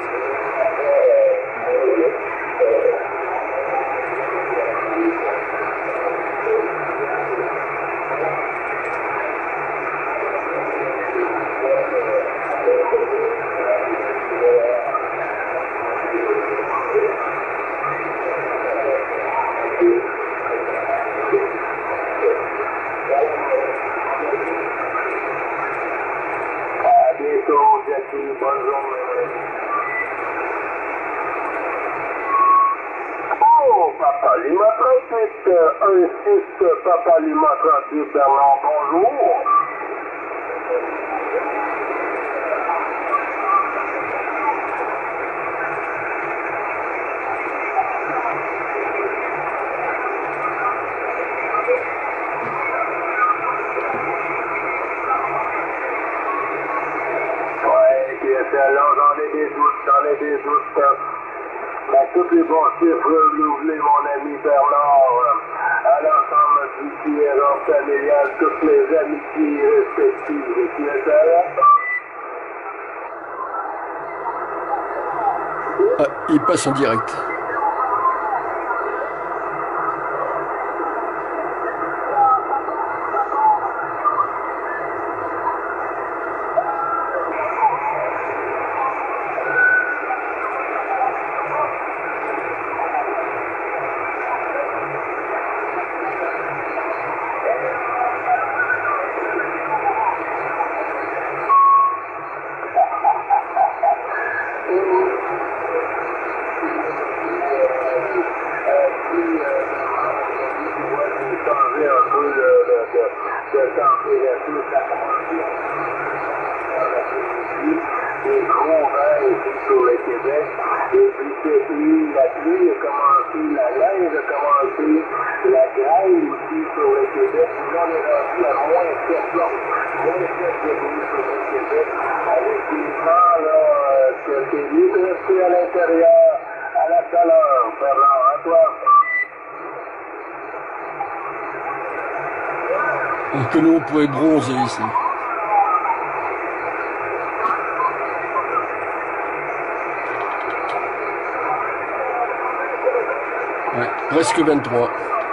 un six, Papa Lima trente-huit, Bernard, bonjour. Ouais, puis là, j'en ai des doutes, j'en ai des doutes. Ben, tous les bons chiffres renouvelés, mon ami Bernard, à l'ensemble du tiers familial, toutes les amitiés respectives. Et qui est là? Ah, il passe en direct. la pluie a commencé, la neige a commencé, la grêle aussi sur le Québec. Là, on est rendu à moins sept, là. moins sept degrés sur le Québec, avec des vents, là, que c'est mieux de rester à l'intérieur, à la chaleur. Bernard, à toi. Et que nous, on pourrait bronzer ici. Ouais, presque vingt-trois.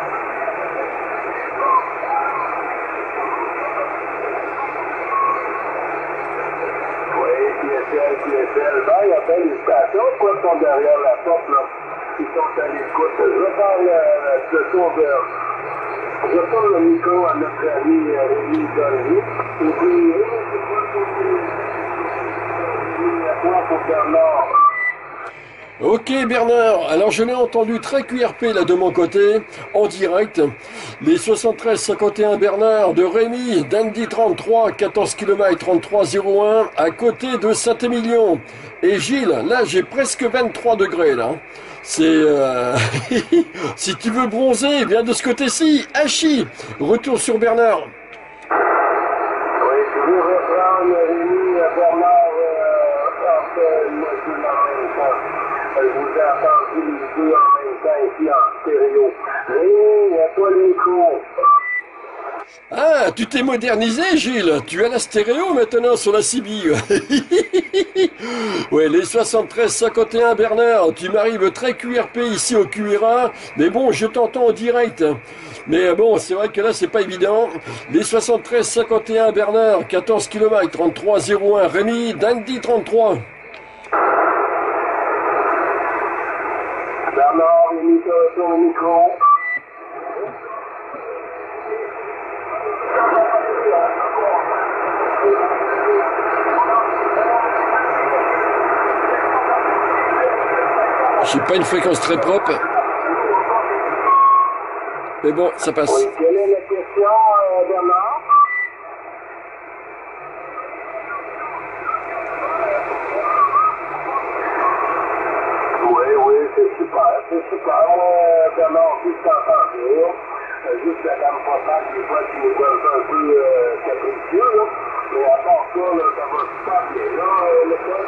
Ben, il y a bien les stations, quoi, qui sont derrière la porte, là, qui sont à l'écoute. Je parle euh, de tour de... Je parle le micro à notre ami euh, Rémi Donnery. Et puis, Rémi, c'est quoi ton à toi pour Bernard? Ok Bernard, alors je l'ai entendu très Q R P là de mon côté, en direct, les soixante-treize cinquante et un Bernard de Rémi, d'Andy trente-trois, quatorze kilomètres, trente-trois zéro un, à côté de Saint-Émilion. Et Gilles, là j'ai presque vingt-trois degrés là, c'est... Euh... si tu veux bronzer, viens de ce côté-ci, Hachi, retour sur Bernard. Oui, je veux reprendre Rémi, Bernard, euh, en fait, moi je suis dans le même temps. Je vous ai entendu les deux en même temps ici en stéréo. Rémi, à toi le micro. Ah, tu t'es modernisé, Gilles. Tu as la stéréo maintenant sur la C B. Ouais, les soixante-treize cinquante et un Bernard, tu m'arrives très Q R P ici au Q R A, mais bon, je t'entends en direct. Mais bon, c'est vrai que là, c'est pas évident. Les soixante-treize cinquante et un Bernard, quatorze kilomètres, trente-trois zéro un, Rémi, Dandy trente-trois. Bernard, Rémi, sur le micro. J'ai pas une fréquence très propre. Mais bon, ça passe. Oui, quelle est la question, euh, Bernard? Oui, oui, c'est super, c'est super. Euh, Bernard, si je t'entends bien, euh, juste la dame postale, des fois, qui nous donne un peu euh, capricieux, là. Mais à part ça, là, ça va super bien, là, euh, le poste.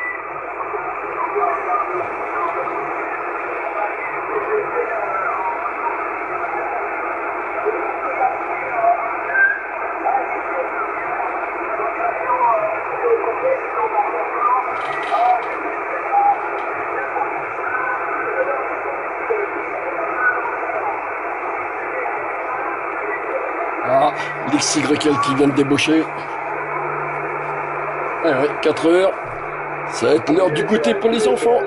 Ah, l'X Y L qui vient de débaucher. Ah ouais, quatre heures. Ça va être l'heure du goûter pour les enfants.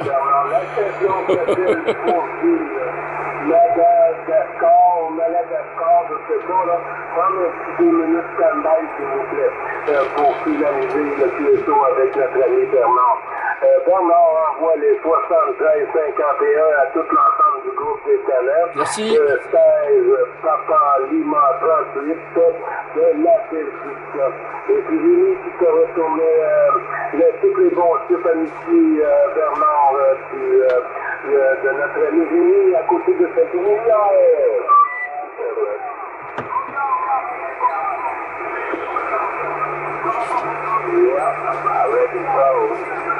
Madagascar, Madagascar, je sais pas, là, prendre un petit deux minutes stand-by, s'il vous plaît, euh, pour finaliser le Q S O avec notre ami Bernard. Euh, Bernard envoie les soixante-treize cinquante et un à tout l'ensemble du groupe des talents. Merci. Euh, seize, Papa Lima trente-huit, de la Belgique. Et puis Rémi qui te retournait euh, le, tous les bons chiffres amitiés, euh, Bernard, euh, du, euh, de, de notre ami Rémi à côté de cette milliard. Yeah, I ready to go.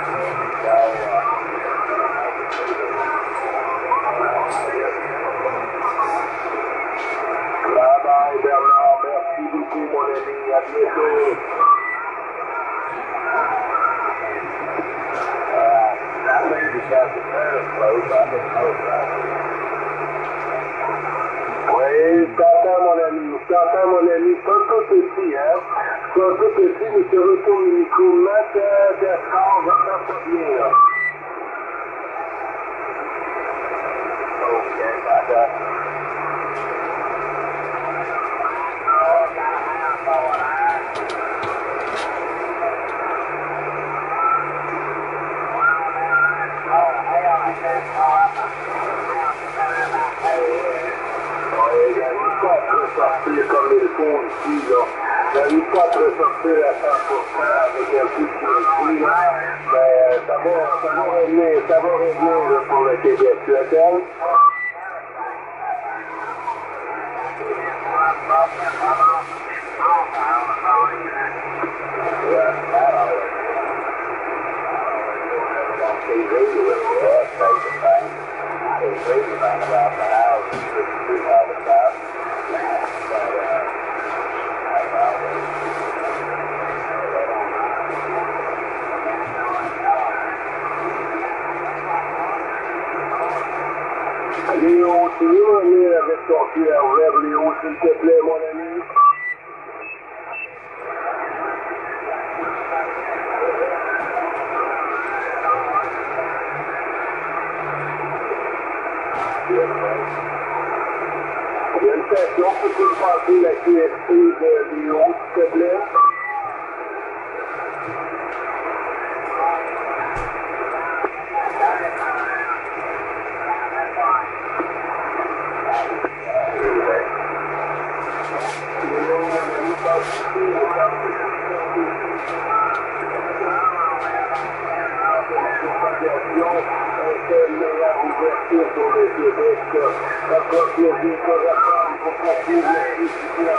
Bye bye Bernard, merci beaucoup mon ami, à bientôt. Oui, je t'entends mon ami, je t'entends mon ami, c'est un peu petit, hein? C'est un peu petit, mais je retourne le micro. Madagascar, j'entends pas bien, là. Ok, d'accord. Il n'arrive pas à te ressortir comme il faut ici, là. Il n'arrive pas à te ressortir à cent pour cent avec un peu de crédit, là. Mais ça va, ça va revenir, ça va revenir là, pour le Québec. Tu attends? Léo, tu veux revenir avec ton cuir vert, Léo, s'il te plaît, mon ami? Il y a une station, peux-tu me passer la Q S P de Léo, s'il te plaît? Pour le Québec, la propriété correspond pour poursuivre la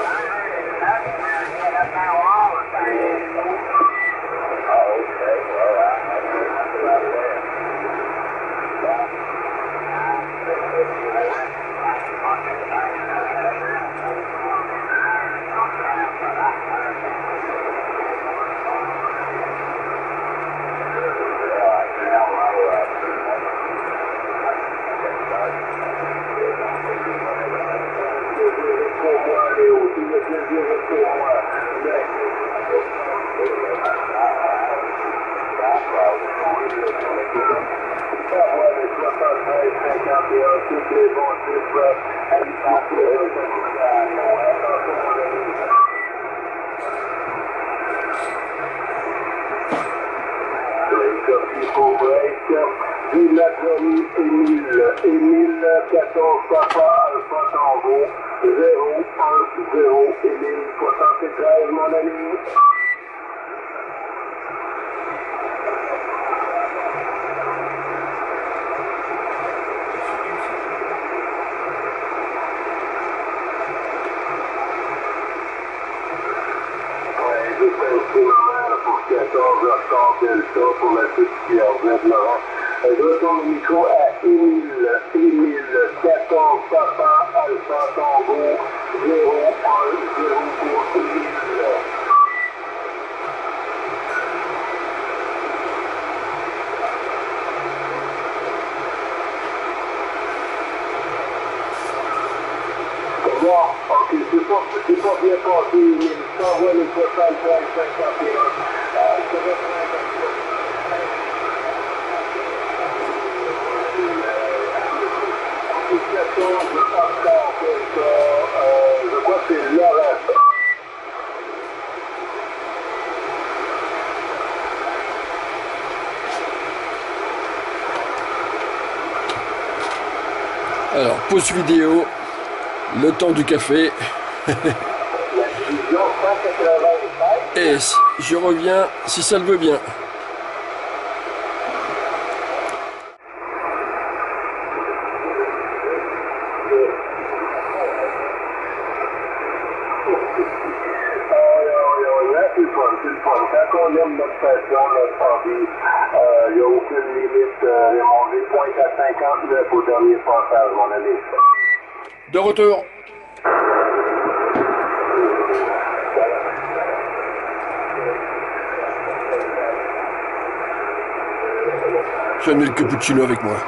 Villacronie, Émile, Émile quatorze Papa Alpha Tango, zéro un zéro, Émile soixante-treize, mon ami. Ouais, je fais aussi ma mère pour quatorze heures Delta pour la petite Pierre de Laurent. Je retourne le micro à Émile, Émile, quatorze Papa, Alpha, Tango, zéro un zéro pour Émile. Bon, ok, c'est pas, c'est pas bien passé, Émile. Je t'envoie les soixante-treize cinquante et un. Je te reprends comme ça. Je crois que c'est Laurent. Alors, pause vidéo, le temps du café. Et je reviens si ça le veut bien. Quand on aime notre passion, notre hobby, il n'y a aucune limite. Euh, on est pointe à cinquante-neuf au dernier passage, mon ami. De retour. J'ai amené le cappuccino avec moi.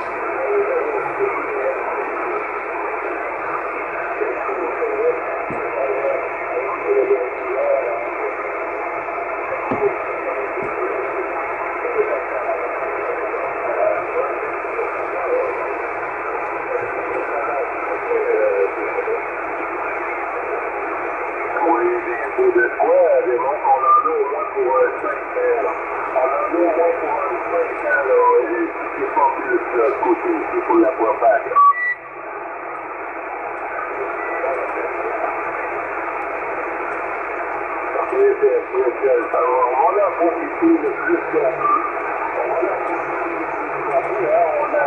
On va en profiter le plus possible.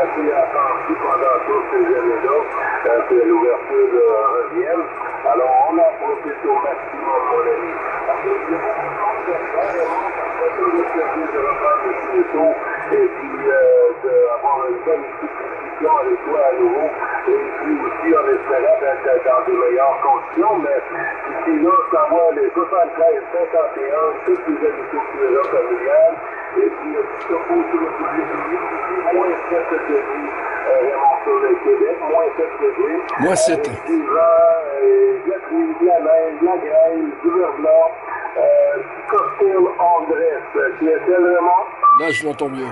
assez attendu pendant toutes ces années-là euh, que l'ouverture euh, revienne. Alors, on en profite au maximum, mon ami. Parce qu'il y a beaucoup de monde de faire, vraiment, parce que le service de reprendre le Kyoto et puis euh, d'avoir une bonne discussion avec toi à nouveau. Et puis aussi, en espérant d'être dans des meilleures conditions, mais ici, là, ça va les soixante-treize cinquante et un, toutes les habitudes que tu es là, familiales. Et puis, euh, tu te poses sur le public, moins sept degrés, Raymond sur le Québec, moins sept degrés. Moins sept. Avec du vent, euh, de la pluie, de la neige, de la grêle, du verglas, euh, cocktail en Grèce. Tu es-tu, Raymond? Là, je l'entends mieux.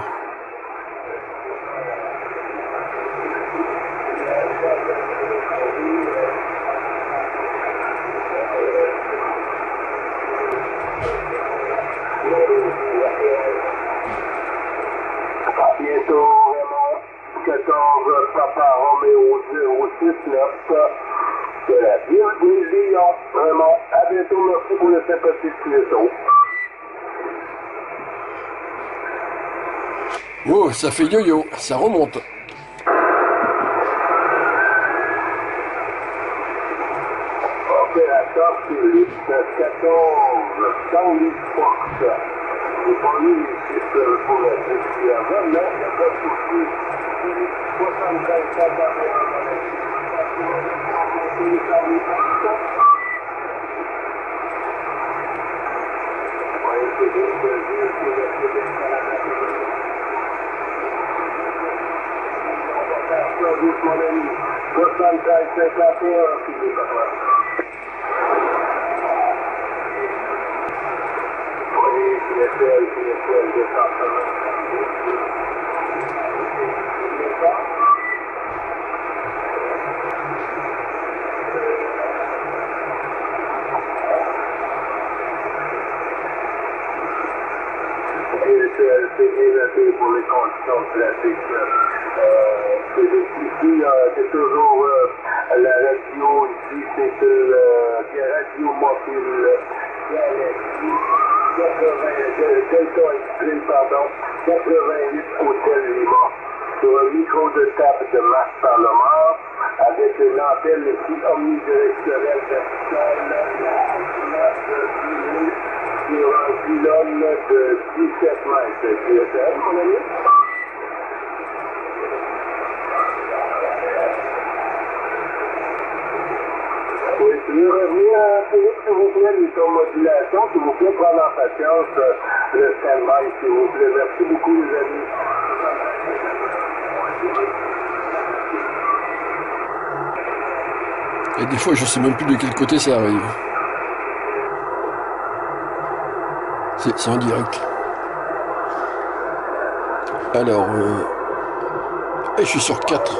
À bientôt, Raymond. quatorze, Papa Roméo zéro six neuf de la ville de Lyon. Raymond, à bientôt. Merci pour le sympathique Kyoto. Oh, ça fait yo-yo, ça remonte. Opérateur Philippe quatorze, dans les forces. J'ai pas eu les chiffres pour la session avant, mais il n'y a pas de souci. Philippe soixante-treize cinquante et un, mon ami. Oui, c'est bien de dire que le Québec à la République. On va faire ça vite, mon ami. soixante-treize cinquante et un, Philippe, à toi. Oui, P S L, P S L, département. P S L, c'est bien noté pour les conditions classiques. Euh, c'est ici, euh, c'est toujours euh, la radio ici, c'est euh, radio mobile Galaxy quatre-vingts, Delta Express, pardon, quatre-vingt-huit Hôtel Lima, sur un micro de table de Marc Parlemar, avec une antenne ici omnidirectionnelle verticale, sur un pylône de dix-sept mètres. P S L, mon ami? Oui, je veux revenir à Philippe, s'il vous plaît, les taux de modulation, s'il vous plaît, prendre en patience euh, le stand-by, s'il vous plaît. Merci beaucoup, les amis. Et des fois, je sais même plus de quel côté ça arrive. C'est, c'est en direct. Alors, euh... et je suis sur quatre.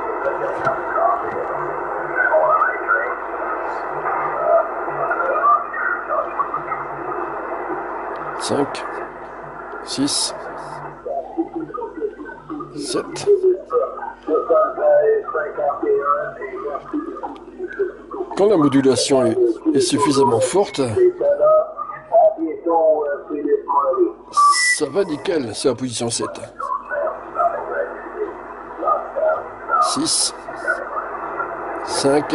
cinq, six, sept. Quand la modulation est, est suffisamment forte, ça va nickel, c'est la position sept. six, cinq.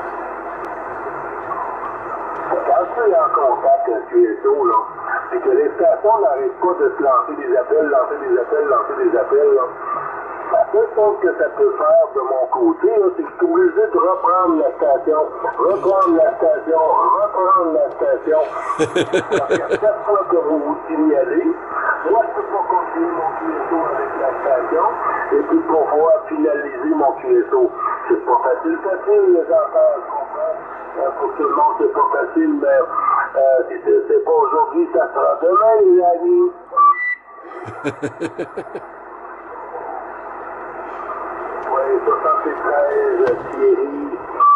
Quand tu es en contact avec Q S O, là, c'est que les stations n'arrêtent pas de se lancer des appels, lancer des appels, lancer des appels. Là. La seule chose que ça peut faire de mon côté, là, c'est que je suis obligé de reprendre la station, reprendre la station, reprendre la station. Parce que chaque fois que vous vous signalez, moi je ne peux pas continuer mon Q S O avec la station et puis pour pouvoir finaliser mon Q S O. C'est pas facile, facile, les enfants, je comprends. Euh, pour tout le monde, c'est pas facile, mais euh, c'est, c'est pas aujourd'hui, ça sera demain, les amis. Oui, soixante-treize, Thierry.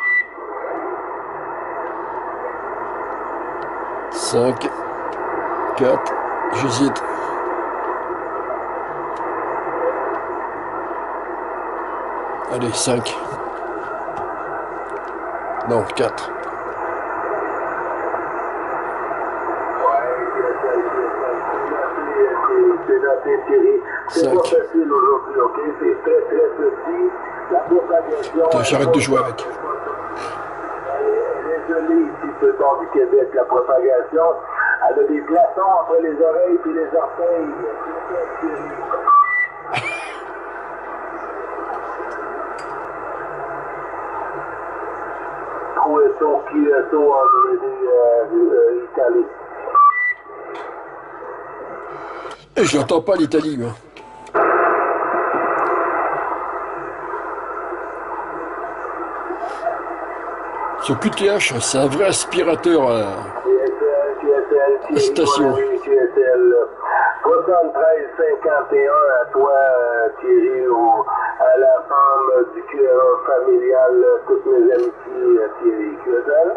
cinq, quatre, j'hésite. Allez, cinq. Non, quatre. C'est noté, Thierry. C'est pas facile aujourd'hui. étendu, ok? C'est très très petit. La propagation... Attends, j'arrête de jouer avec. Elle est gelée ici sur le bord du Québec, la propagation. Elle a des glaçons entre les oreilles et les orteils. Croissant qui est en Italie. Et je n'entends pas l'Italie, moi. Ce Q T H, c'est un vrai aspirateur à, à station. soixante-treize cinquante et un à toi, Thierry, ou à la femme du cœur familial, toutes mes amitiés, Thierry. Tu es là?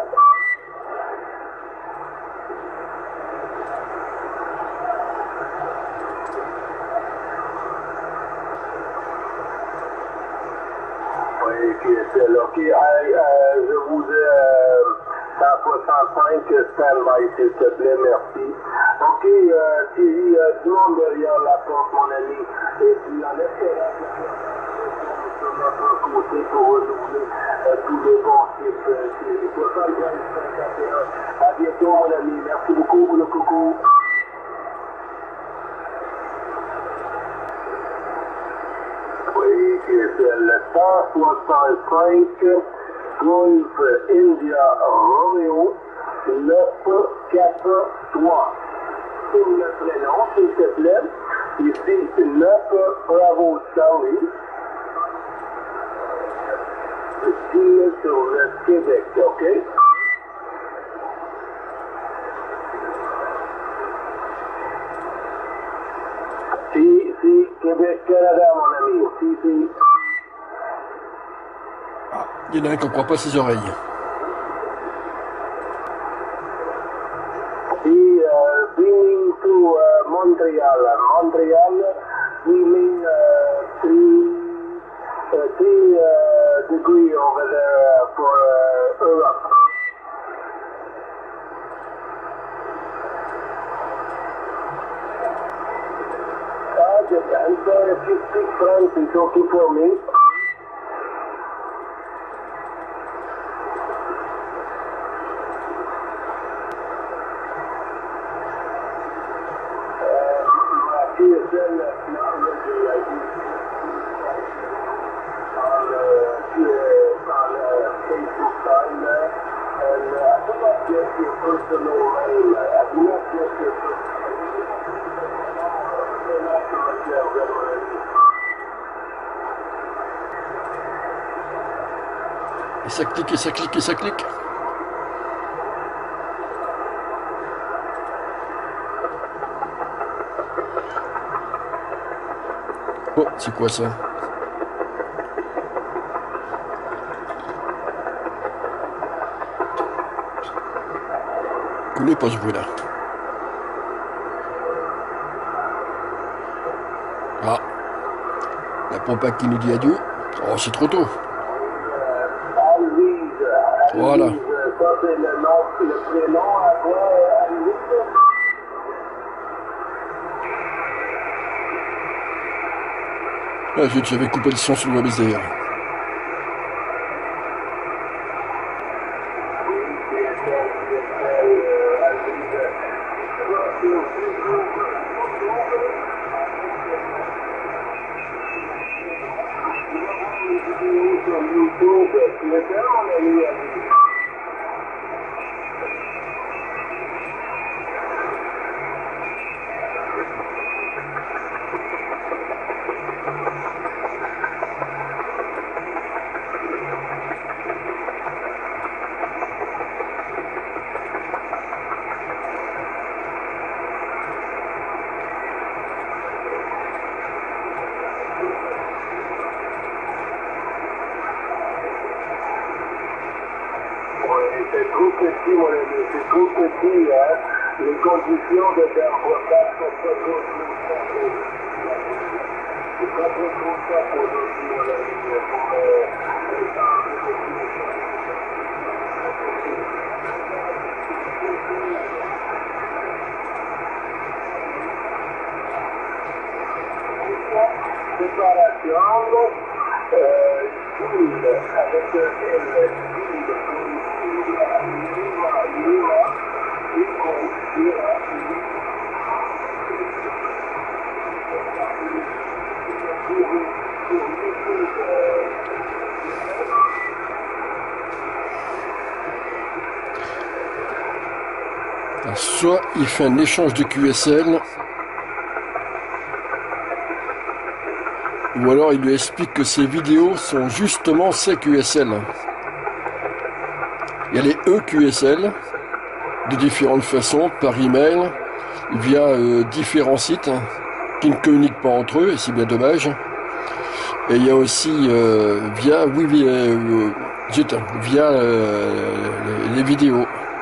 Oui, qui est là. Ok, euh, je vous ai euh, cent soixante-cinq stand-by, s'il te plaît, merci. Ok, euh, Thierry, euh, du monde derrière la porte, mon ami. Et puis, en espérant que sur notre côté pour renouveler euh, tous les bons types, euh, Thierry. soixante-treize cinquante et un. À bientôt, mon ami. Merci beaucoup, le coucou. Oui, qui est le cent soixante-cinq Golf India Romeo neuf quatre trois. Pour le prénom, s'il te plaît. Ici, neuf Bravo Charlie. dix sur le Québec, OK? Si, si, Québec, Canada, mon ami. Si, si. Il y en a un qui ne croit pas ses oreilles. Si, uh, beaming to uh, Montreal. Montreal, beaming uh, three, uh, three uh, degree over there for uh, Europe. Ah, just answer if you speak French, it's okay for me. Et ça clique, et ça clique, et ça clique. Oh, c'est quoi ça? Je connais pas ce bruit-là. Ah, la pompe qui nous dit adieu. Oh, c'est trop tôt. Voilà. Ça, c'est le nom, le prénom à toi, Aloïse? Ah, zut, j'avais coupé le son sur le web d'ailleurs. C'est trop petit, mon ami, c'est trop petit, hein. Les conditions de d'embauchage sont pas trop trop C'est pas trop trop ça pour aujourd'hui, mon ami, pour les temps de séparation. langue, euh, Jules, avec un L, Jules, Lima, Lima, Lima, Nico, Lima, soit il fait un échange de Q S L, ou alors il lui explique que ses vidéos sont justement ses Q S L. Il y a les E Q S L de différentes façons, par email, via euh, différents sites hein, qui ne communiquent pas entre eux, et c'est bien dommage. Et il y a aussi euh, via, oui, via, euh, zut, via euh, les, les vidéos.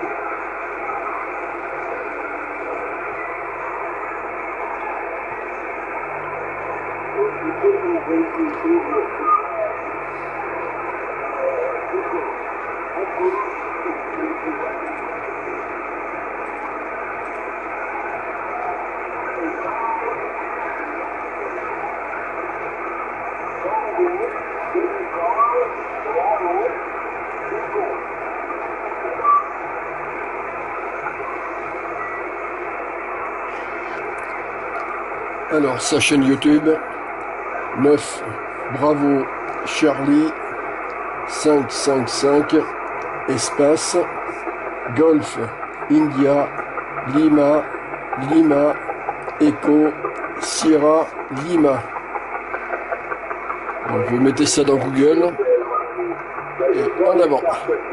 Alors, sa chaîne YouTube, neuf Bravo Charlie cinq cinq cinq espace Golf India Lima Lima Echo Sierra Lima. Donc, vous mettez ça dans Google et en avant.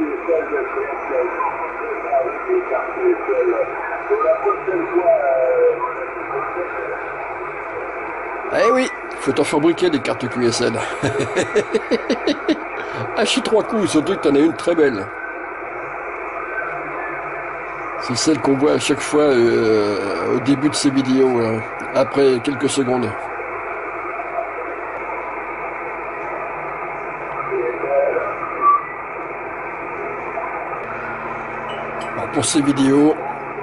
Eh oui, faut en fabriquer des cartes Q S L. Ah, chez trois coups, surtout que t'en as une très belle. C'est celle qu'on voit à chaque fois euh, au début de ces vidéos, hein, après quelques secondes. Alors pour ces vidéos,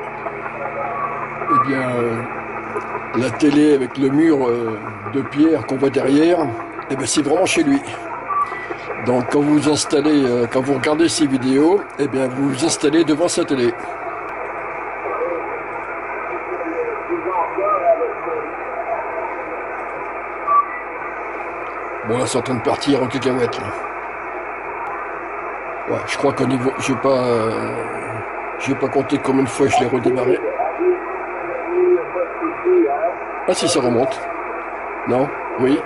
eh bien... Euh, la télé avec le mur de pierre qu'on voit derrière, et bien c'est vraiment chez lui. Donc quand vous installez, quand vous regardez ces vidéos, et bien vous vous installez devant sa télé. Bon là c'est en train de partir en cacahuète là. Ouais, je crois qu'au niveau, je vais pas, euh, je vais pas compter combien de fois je l'ai redémarré. Ah si ça remonte. Non? Oui.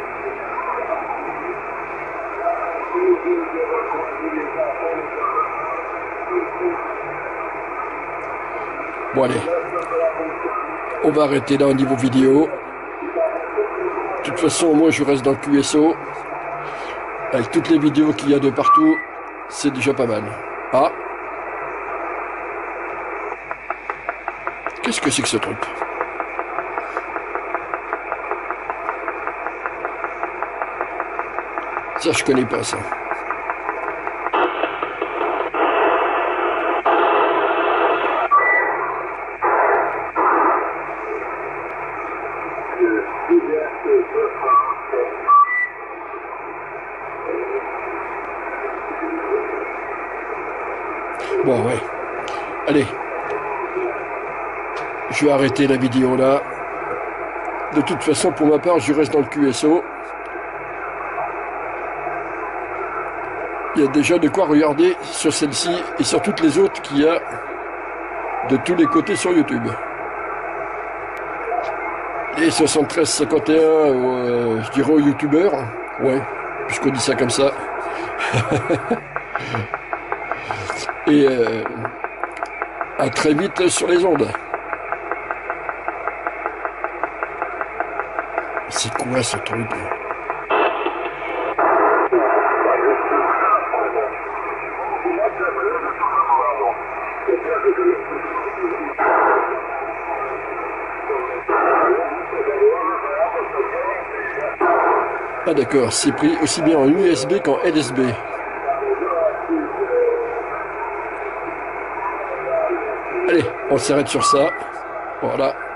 Bon allez. On va arrêter là au niveau vidéo. De toute façon moi je reste dans le Q S O. Avec toutes les vidéos qu'il y a de partout, c'est déjà pas mal. Ah. Qu'est-ce que c'est que ce truc? Ça, je connais pas ça. Bon, ouais. Allez. Je vais arrêter la vidéo là. De toute façon, pour ma part, je reste dans le Q S O. Il y a déjà de quoi regarder sur celle-ci et sur toutes les autres qu'il y a de tous les côtés sur YouTube. Et soixante-treize cinquante et un, euh, je dirais aux youtubeurs, ouais, puisqu'on dit ça comme ça. Et euh, à très vite sur les ondes. C'est quoi ce truc là? Ah d'accord, c'est pris aussi bien en U S B qu'en L S B. Allez, on s'arrête sur ça. Voilà.